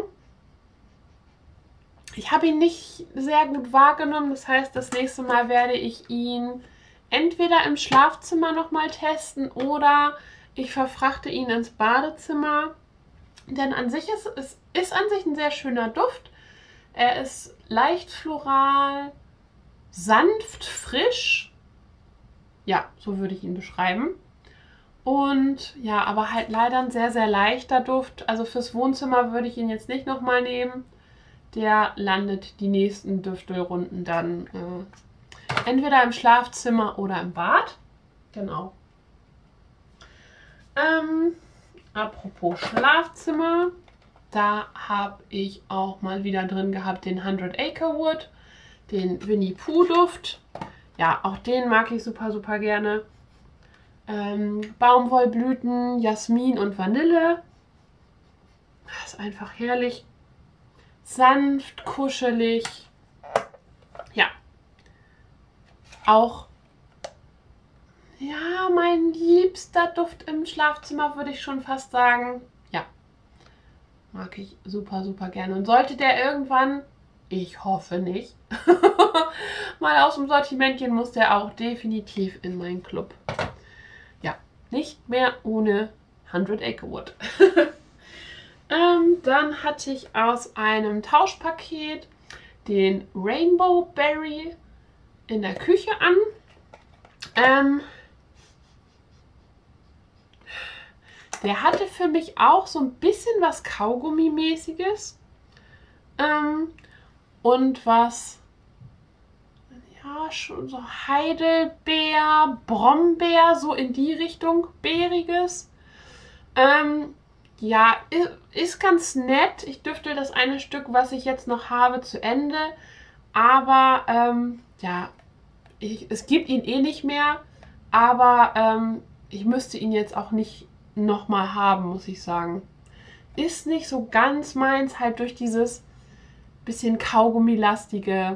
A: Ich habe ihn nicht sehr gut wahrgenommen, das heißt, das nächste Mal werde ich ihn entweder im Schlafzimmer nochmal testen oder ich verfrachte ihn ins Badezimmer. Denn an sich ist es ist an sich ein sehr schöner Duft. Er ist leicht floral, sanft, frisch. Ja, so würde ich ihn beschreiben. Und ja, aber halt leider ein sehr, sehr leichter Duft. Also fürs Wohnzimmer würde ich ihn jetzt nicht nochmal nehmen. Der landet die nächsten Düftelrunden dann äh, entweder im Schlafzimmer oder im Bad. Genau. Ähm, apropos Schlafzimmer, da habe ich auch mal wieder drin gehabt den hundred Acre Wood, den Winnie Pooh Duft. Ja, auch den mag ich super, super gerne. Ähm, Baumwollblüten, Jasmin und Vanille. Das ist einfach herrlich. Sanft, kuschelig. Ja. Auch, ja, mein liebster Duft im Schlafzimmer, würde ich schon fast sagen. Ja. Mag ich super, super gerne. Und sollte der irgendwann, ich hoffe nicht, mal aus dem Sortiment gehen, muss der auch definitiv in meinen Club. Ja, nicht mehr ohne hundred Acre Wood. Ähm, dann hatte ich aus einem Tauschpaket den Rainbow Berry in der Küche an. Ähm, der hatte für mich auch so ein bisschen was Kaugummi-mäßiges ähm, und was ja, schon so Heidelbeer, Brombeer, so in die Richtung, Beeriges. Ähm, ja, ist ganz nett. Ich düftel das eine Stück, was ich jetzt noch habe, zu Ende. Aber, ähm, ja, ich, es gibt ihn eh nicht mehr. Aber ähm, ich müsste ihn jetzt auch nicht nochmal haben, muss ich sagen. Ist nicht so ganz meins, halt durch dieses bisschen Kaugummilastige.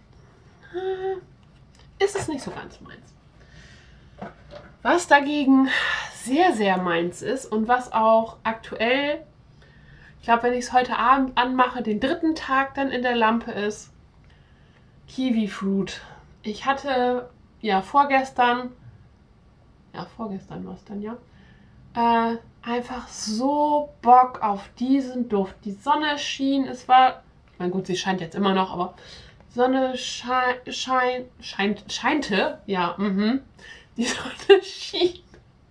A: Ist es nicht so ganz meins. Was dagegen sehr, sehr meins ist und was auch aktuell, ich glaube, wenn ich es heute Abend anmache, den dritten Tag dann in der Lampe ist, Kiwi Fruit. Ich hatte ja vorgestern, ja vorgestern war es dann ja, äh, einfach so Bock auf diesen Duft. Die Sonne schien, es war, ich meine gut, sie scheint jetzt immer noch, aber Sonne schein, schein, scheint, scheinte, ja, mhm. Die Sonne schien.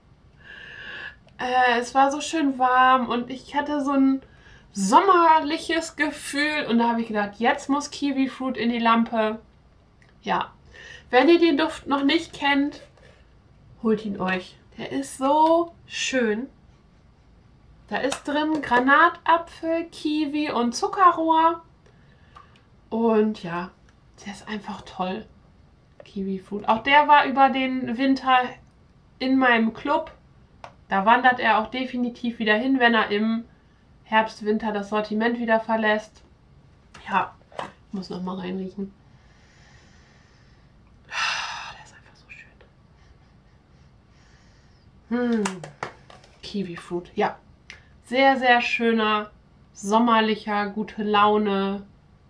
A: Äh, es war so schön warm und ich hatte so ein sommerliches Gefühl und da habe ich gedacht, jetzt muss Kiwi Fruit in die Lampe. Ja, wenn ihr den Duft noch nicht kennt, holt ihn euch. Der ist so schön. Da ist drin Granatapfel, Kiwi und Zuckerrohr. Und ja, der ist einfach toll. Kiwi Fruit. Auch der war über den Winter in meinem Club. Da wandert er auch definitiv wieder hin, wenn er im Herbst, Winter das Sortiment wieder verlässt. Ja, ich muss noch mal reinriechen. Der ist einfach so schön. Hm. Kiwi Fruit, ja. Sehr, sehr schöner, sommerlicher, gute Laune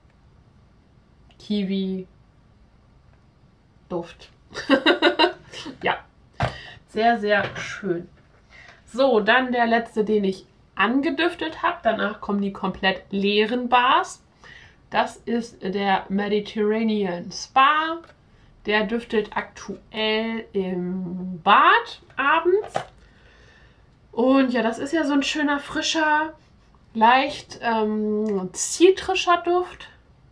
A: Kiwi Duft. Ja, sehr, sehr schön. So, dann der letzte, den ich angedüftet habe. Danach kommen die komplett leeren Bars. Das ist der Mediterranean Spa. Der düftet aktuell im Bad abends. Und ja, das ist ja so ein schöner, frischer, leicht ähm, zitrischer Duft.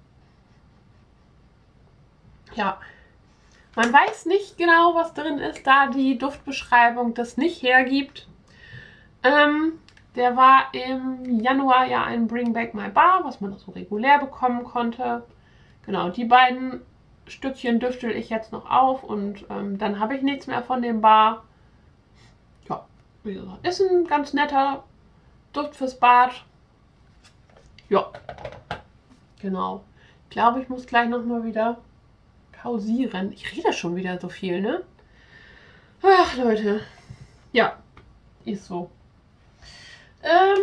A: Ja, man weiß nicht genau, was drin ist, da die Duftbeschreibung das nicht hergibt. Ähm, der war im Januar ja ein Bring Back My Bar, was man so regulär bekommen konnte. Genau, die beiden Stückchen düftel ich jetzt noch auf und ähm, dann habe ich nichts mehr von dem Bar. Ja, wie gesagt, ist ein ganz netter Duft fürs Bad. Ja, genau. Ich glaube, ich muss gleich nochmal wieder pausieren. Ich rede schon wieder so viel, ne? Ach, Leute. Ja, ist so. Ähm,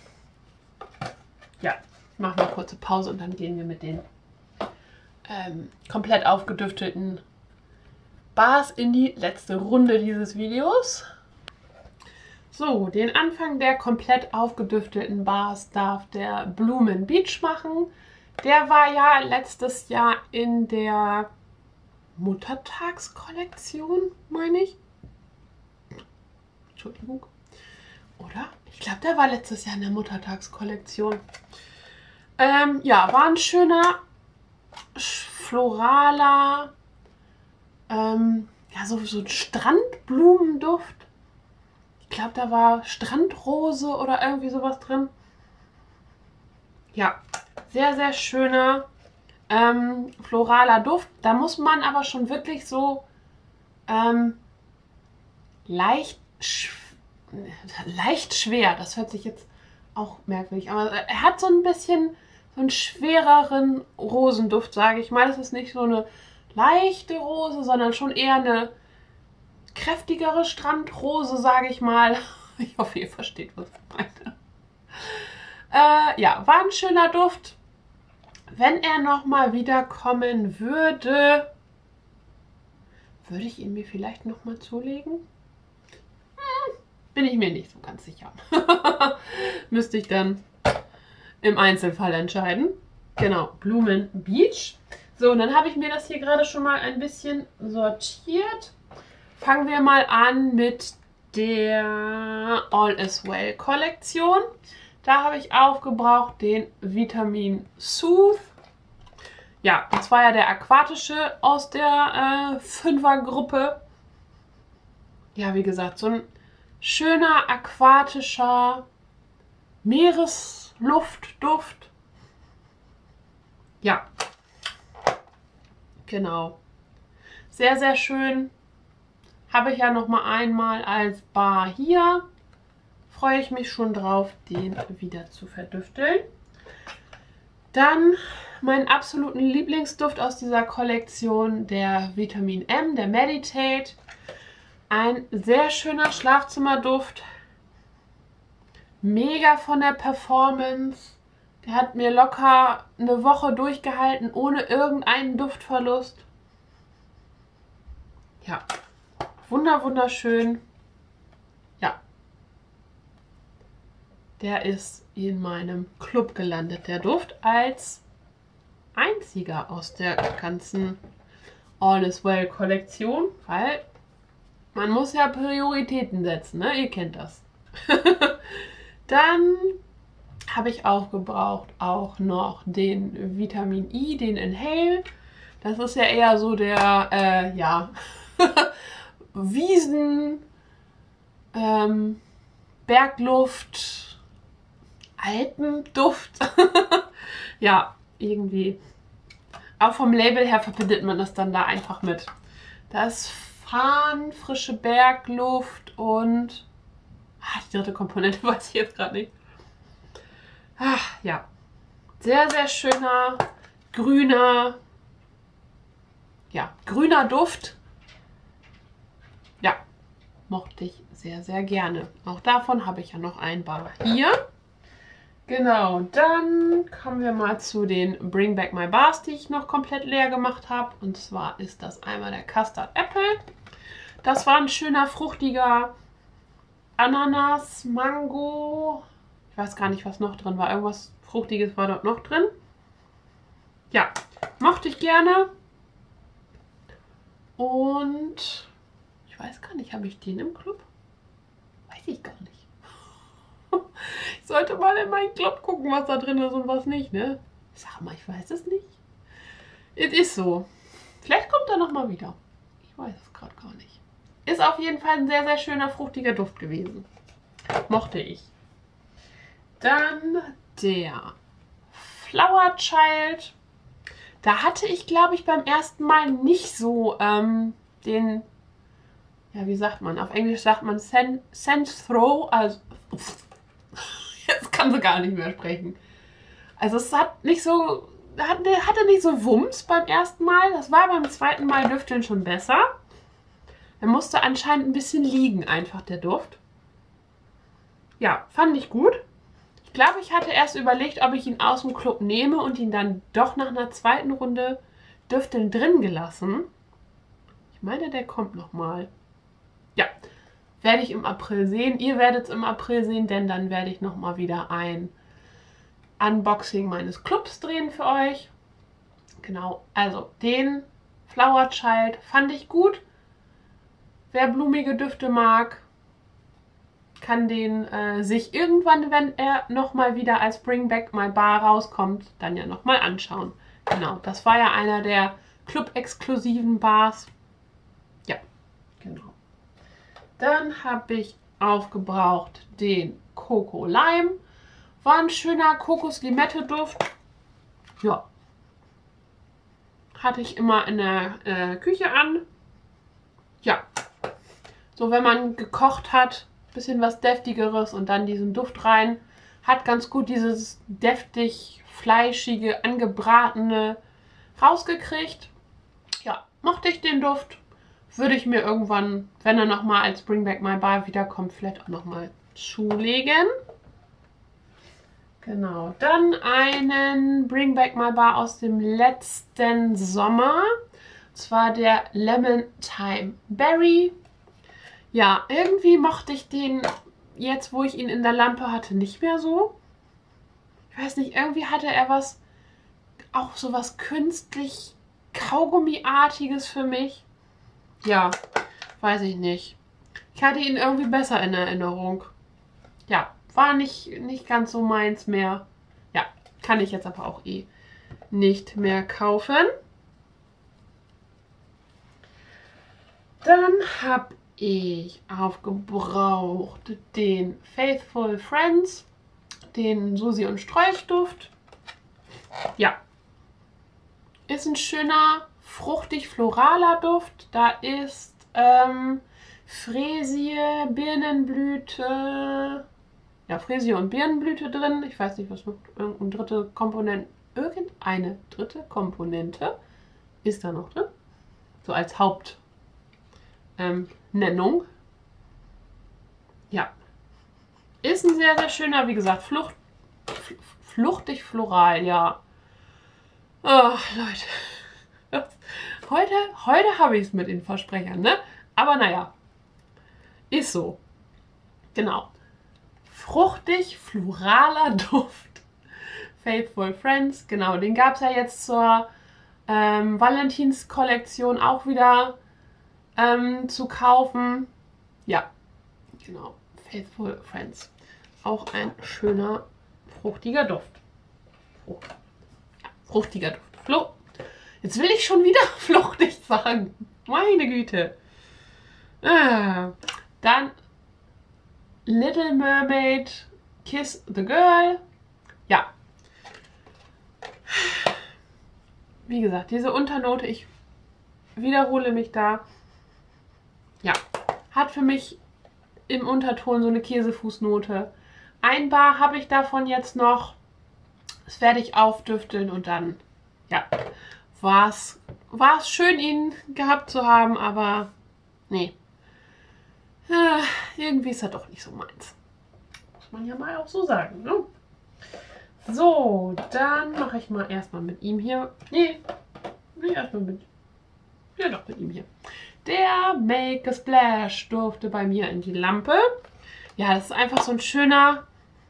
A: ja, machen wir eine kurze Pause und dann gehen wir mit den ähm, komplett aufgedüfteten Bars in die letzte Runde dieses Videos. So, den Anfang der komplett aufgedüfteten Bars darf der Blumen Beach machen. Der war ja letztes Jahr in der Muttertagskollektion, meine ich. Entschuldigung. Oder? Ich glaube, der war letztes Jahr in der Muttertagskollektion. Ähm, ja, war ein schöner, floraler, ähm, ja, so, so ein Strandblumenduft. Ich glaube, da war Strandrose oder irgendwie sowas drin. Ja, sehr, sehr schöner, ähm, floraler Duft. Da muss man aber schon wirklich so ähm, leicht schwer leicht schwer, das hört sich jetzt auch merkwürdig an, aber er hat so ein bisschen so einen schwereren Rosenduft, sage ich mal. Es ist nicht so eine leichte Rose, sondern schon eher eine kräftigere Strandrose, sage ich mal. Ich hoffe, ihr versteht, was ich meine. Äh, ja, war ein schöner Duft. Wenn er nochmal wiederkommen würde, würde ich ihn mir vielleicht nochmal zulegen? Hm. Bin ich mir nicht so ganz sicher. Müsste ich dann im Einzelfall entscheiden. Genau, Blumen Beach. So, und dann habe ich mir das hier gerade schon mal ein bisschen sortiert. Fangen wir mal an mit der All Is Well Kollektion. Da habe ich aufgebraucht den Vitamin Soothe. Ja, das war ja der aquatische aus der äh, Fünfergruppe. Ja, wie gesagt, so ein schöner aquatischer Meeresluftduft. Ja, genau. Sehr, sehr schön. Habe ich ja noch mal einmal als Bar hier. Freue ich mich schon drauf, den wieder zu verdüfteln. Dann meinen absoluten Lieblingsduft aus dieser Kollektion, der Vitamin M, der Meditate. Ein sehr schöner Schlafzimmerduft. Mega von der Performance. Der hat mir locker eine Woche durchgehalten, ohne irgendeinen Duftverlust. Ja, wunder, wunderschön. Ja, der ist in meinem Club gelandet, der Duft, als einziger aus der ganzen All Is Well Kollektion, weil man muss ja Prioritäten setzen, ne? Ihr kennt das. Dann habe ich aufgebraucht auch noch den Vitamin I, den Inhale. Das ist ja eher so der, äh, ja, Wiesen, ähm, Bergluft, Alpenduft. Ja, irgendwie. Auch vom Label her verbindet man das dann da einfach mit. Das Farn, frische Bergluft und ah, die dritte Komponente weiß ich jetzt gerade nicht. Ach, ja, sehr, sehr schöner, grüner, ja, grüner Duft. Ja, mochte ich sehr, sehr gerne. Auch davon habe ich ja noch ein Bar hier. Genau, dann kommen wir mal zu den Bring Back My Bars, die ich noch komplett leer gemacht habe. Und zwar ist das einmal der Custard Apple. Das war ein schöner, fruchtiger Ananas, Mango. Ich weiß gar nicht, was noch drin war. Irgendwas Fruchtiges war dort noch drin. Ja, mochte ich gerne. Und ich weiß gar nicht, habe ich den im Club? Weiß ich gar nicht. Ich sollte mal in meinen Club gucken, was da drin ist und was nicht, ne? Sag mal, ich weiß es nicht. Es ist so. Vielleicht kommt er nochmal wieder. Ich weiß es gerade gar nicht. Ist auf jeden Fall ein sehr, sehr schöner, fruchtiger Duft gewesen. Mochte ich. Dann der Flower Child. Da hatte ich, glaube ich, beim ersten Mal nicht so ähm, den, ja, wie sagt man? Auf Englisch sagt man Sen Sense Throw, also jetzt kann sie gar nicht mehr sprechen. Also es hat nicht so, hatte, hatte nicht so Wumms beim ersten Mal. Das war beim zweiten Mal Düfteln schon besser. Er musste anscheinend ein bisschen liegen, einfach der Duft. Ja, fand ich gut. Ich glaube, ich hatte erst überlegt, ob ich ihn aus dem Club nehme und ihn dann doch nach einer zweiten Runde Düfteln drin gelassen. Ich meine, der kommt nochmal. Ja, werde ich im April sehen. Ihr werdet es im April sehen, denn dann werde ich nochmal wieder ein Unboxing meines Clubs drehen für euch. Genau, also den Flower Child fand ich gut. Wer blumige Düfte mag, kann den äh, sich irgendwann, wenn er nochmal wieder als Bring Back My Bar rauskommt, dann ja nochmal anschauen. Genau, das war ja einer der Club-exklusiven Bars. Ja, genau. Dann habe ich aufgebraucht den Coco Lime. War ein schöner Kokos-Limette-Duft. Ja. Hatte ich immer in der äh, Küche an. Ja. So, wenn man gekocht hat, bisschen was deftigeres und dann diesen Duft rein. Hat ganz gut dieses deftig, fleischige, angebratene rausgekriegt. Ja, mochte ich den Duft. Würde ich mir irgendwann, wenn er nochmal als Bring Back My Bar wiederkommt, vielleicht auch nochmal zulegen. Genau, dann einen Bring Back My Bar aus dem letzten Sommer. Und zwar der Lemon Thyme Berry. Ja, irgendwie mochte ich den jetzt, wo ich ihn in der Lampe hatte, nicht mehr so. Ich weiß nicht, irgendwie hatte er was, auch so was künstlich Kaugummiartiges für mich. Ja, weiß ich nicht. Ich hatte ihn irgendwie besser in Erinnerung. Ja, war nicht, nicht ganz so meins mehr. Ja, kann ich jetzt aber auch eh nicht mehr kaufen. Dann habe ich aufgebraucht den Faithful Friends, den Susi und Strolchduft. Ja, ist ein schöner, fruchtig-floraler Duft. Da ist ähm, Freesie, Birnenblüte, ja, Freesie und Birnenblüte drin. Ich weiß nicht, was noch, irgendeine dritte Komponente, irgendeine dritte Komponente ist da noch drin. So als Hauptnennung. Ähm, ja, ist ein sehr, sehr schöner, wie gesagt, Flucht, fluchtig floral, ja. Oh, Leute. Heute, heute habe ich es mit den Versprechern, ne? Aber naja, ist so. Genau. Fruchtig, floraler Duft. Faithful Friends, genau. Den gab es ja jetzt zur ähm, Valentinskollektion auch wieder ähm, zu kaufen. Ja, genau. Faithful Friends. Auch ein schöner, fruchtiger Duft. Frucht. Ja, fruchtiger Duft. Flo. Jetzt will ich schon wieder fluchtig sagen. Meine Güte. Ah. Dann Little Mermaid Kiss the Girl. Ja. Wie gesagt, diese Unternote, ich wiederhole mich da. Ja. Hat für mich im Unterton so eine Käsefußnote. Ein Bar habe ich davon jetzt noch. Das werde ich aufdüfteln und dann, ja, war es schön, ihn gehabt zu haben, aber nee. Äh, irgendwie ist er doch nicht so meins. Muss man ja mal auch so sagen, ne? So, dann mache ich mal erstmal mit ihm hier. Nee, nee, erstmal mit. Ja, doch, mit ihm hier. Der Make a Splash durfte bei mir in die Lampe. Ja, das ist einfach so ein schöner,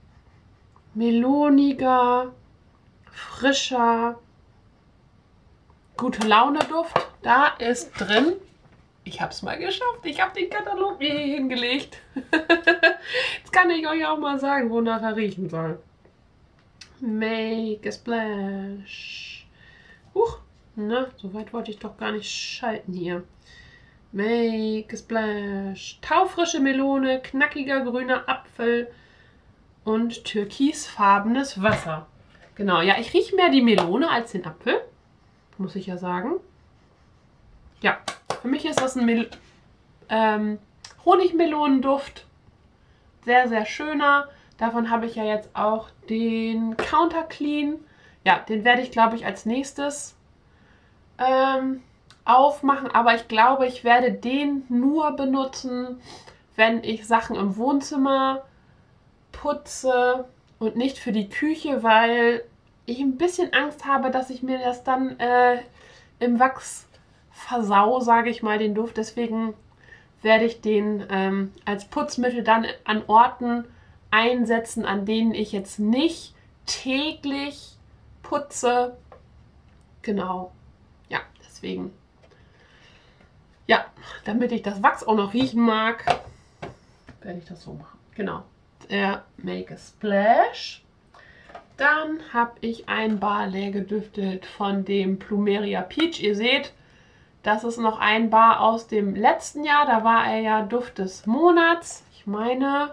A: meloniger, frischer, gute Laune Duft. Da ist drin. Ich habe es mal geschafft. Ich habe den Katalog mir hier hingelegt. Jetzt kann ich euch auch mal sagen, wonach er riechen soll. Make a Splash. Huch, na, so weit wollte ich doch gar nicht schalten hier. Make a Splash. Taufrische Melone, knackiger grüner Apfel und türkisfarbenes Wasser. Genau, ja, ich rieche mehr die Melone als den Apfel. Muss ich ja sagen. Ja, für mich ist das ein Mel ähm, Honigmelonenduft. Sehr, sehr schöner. Davon habe ich ja jetzt auch den Counter Clean. Ja, den werde ich, glaube ich, als nächstes ähm, aufmachen. Aber ich glaube, ich werde den nur benutzen, wenn ich Sachen im Wohnzimmer putze und nicht für die Küche, weil ich ein bisschen Angst habe, dass ich mir das dann äh, im Wachs versau, sage ich mal, den Duft. Deswegen werde ich den ähm, als Putzmittel dann an Orten einsetzen, an denen ich jetzt nicht täglich putze. Genau. Ja, deswegen. Ja, damit ich das Wachs auch noch riechen mag, werde ich das so machen. Genau. Der Make a Splash. Dann habe ich ein Bar leer gedüftelt von dem Plumeria Peach. Ihr seht, das ist noch ein Bar aus dem letzten Jahr. Da war er ja Duft des Monats. Ich meine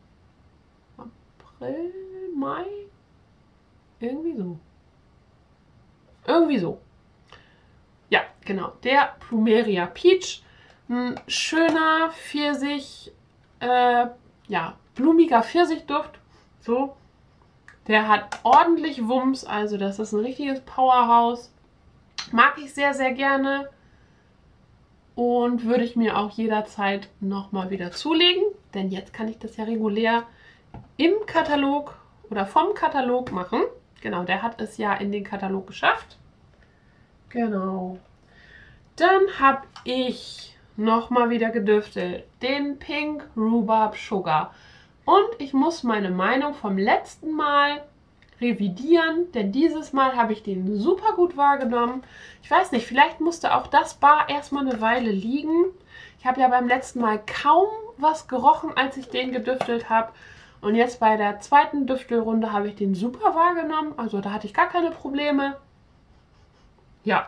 A: April, Mai? Irgendwie so. Irgendwie so. Ja, genau. Der Plumeria Peach. Ein schöner Pfirsich, äh, ja, blumiger Pfirsichduft. So. Der hat ordentlich Wumms, also das ist ein richtiges Powerhouse. Mag ich sehr, sehr gerne. Und würde ich mir auch jederzeit nochmal wieder zulegen. Denn jetzt kann ich das ja regulär im Katalog oder vom Katalog machen. Genau, der hat es ja in den Katalog geschafft. Genau. Dann habe ich nochmal wieder gedüftelt den Pink Rhubarb Sugar. Und ich muss meine Meinung vom letzten Mal revidieren, denn dieses Mal habe ich den super gut wahrgenommen. Ich weiß nicht, vielleicht musste auch das Bar erstmal eine Weile liegen. Ich habe ja beim letzten Mal kaum was gerochen, als ich den gedüftelt habe. Und jetzt bei der zweiten Düftelrunde habe ich den super wahrgenommen. Also da hatte ich gar keine Probleme. Ja.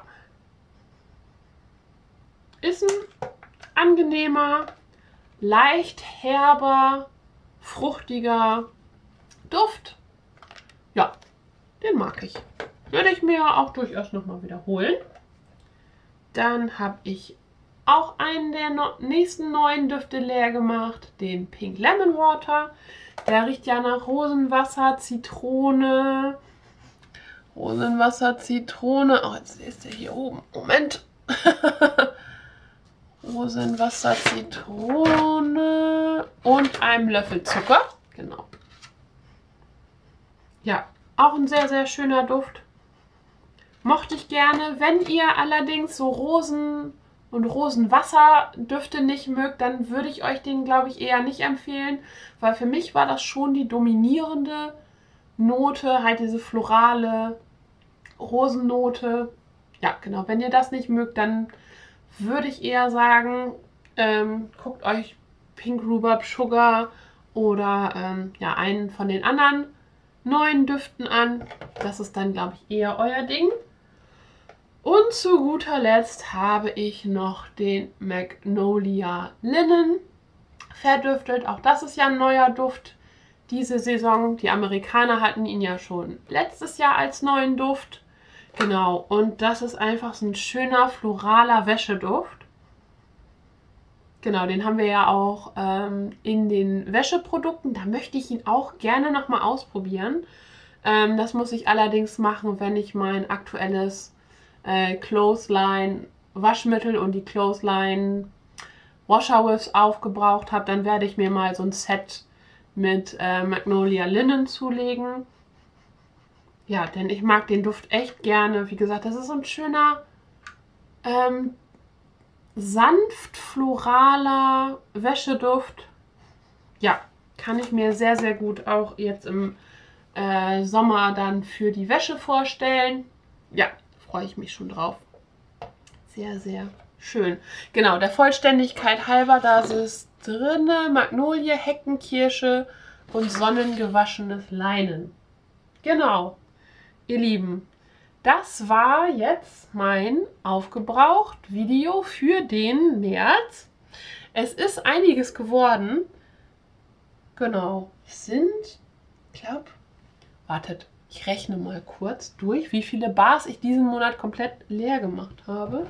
A: Ist ein angenehmer, leicht herber, fruchtiger Duft. Ja, den mag ich. Würde ich mir auch durchaus nochmal wiederholen. Dann habe ich auch einen der no nächsten neuen Düfte leer gemacht, den Pink Lemon Water. Der riecht ja nach Rosenwasser, Zitrone. Rosenwasser, Zitrone. Oh, jetzt ist der hier oben. Moment. Rosenwasser, Zitrone und einem Löffel Zucker. Genau. Ja, auch ein sehr, sehr schöner Duft. Mochte ich gerne. Wenn ihr allerdings so Rosen- und Rosenwasserdüfte nicht mögt, dann würde ich euch den, glaube ich, eher nicht empfehlen, weil für mich war das schon die dominierende Note, halt diese florale Rosennote. Ja, genau. Wenn ihr das nicht mögt, dann würde ich eher sagen, ähm, guckt euch Pink Rhubarb Sugar oder ähm, ja, einen von den anderen neuen Düften an. Das ist dann, glaube ich, eher euer Ding. Und zu guter Letzt habe ich noch den Magnolia Linen verdüftelt. Auch das ist ja ein neuer Duft diese Saison. Die Amerikaner hatten ihn ja schon letztes Jahr als neuen Duft. Genau, und das ist einfach so ein schöner floraler Wäscheduft. Genau, den haben wir ja auch ähm, in den Wäscheprodukten. Da möchte ich ihn auch gerne nochmal ausprobieren. Ähm, das muss ich allerdings machen, wenn ich mein aktuelles äh, Clothesline Waschmittel und die Clothesline Washer Whiffs aufgebraucht habe. Dann werde ich mir mal so ein Set mit äh, Magnolia Linen zulegen. Ja, denn ich mag den Duft echt gerne. Wie gesagt, das ist so ein schöner, ähm, sanft floraler Wäscheduft. Ja, kann ich mir sehr, sehr gut auch jetzt im äh, Sommer dann für die Wäsche vorstellen. Ja, freue ich mich schon drauf. Sehr, sehr schön. Genau, der Vollständigkeit halber, da ist drin Magnolie, Heckenkirsche und sonnengewaschenes Leinen. Genau, ihr Lieben. Das war jetzt mein Aufgebraucht-Video für den März. Es ist einiges geworden. Genau, es sind, ich glaube, wartet, ich rechne mal kurz durch, wie viele Bars ich diesen Monat komplett leer gemacht habe.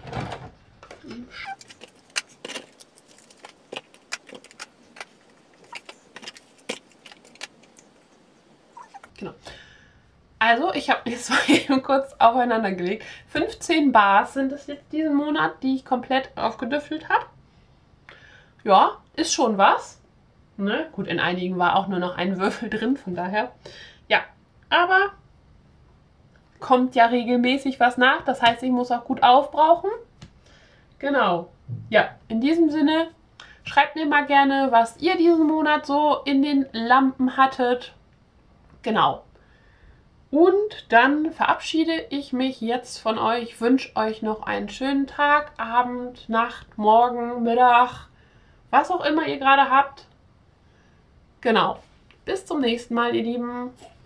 A: Genau. Also, ich habe jetzt mal eben kurz aufeinander gelegt. fünfzehn Bars sind es jetzt diesen Monat, die ich komplett aufgedüftelt habe. Ja, ist schon was. Ne? Gut, in einigen war auch nur noch ein Würfel drin, von daher. Ja, aber kommt ja regelmäßig was nach. Das heißt, ich muss auch gut aufbrauchen. Genau. Ja, in diesem Sinne, schreibt mir mal gerne, was ihr diesen Monat so in den Lampen hattet. Genau. Und dann verabschiede ich mich jetzt von euch. Ich wünsche euch noch einen schönen Tag, Abend, Nacht, Morgen, Mittag, was auch immer ihr gerade habt. Genau. Bis zum nächsten Mal, ihr Lieben.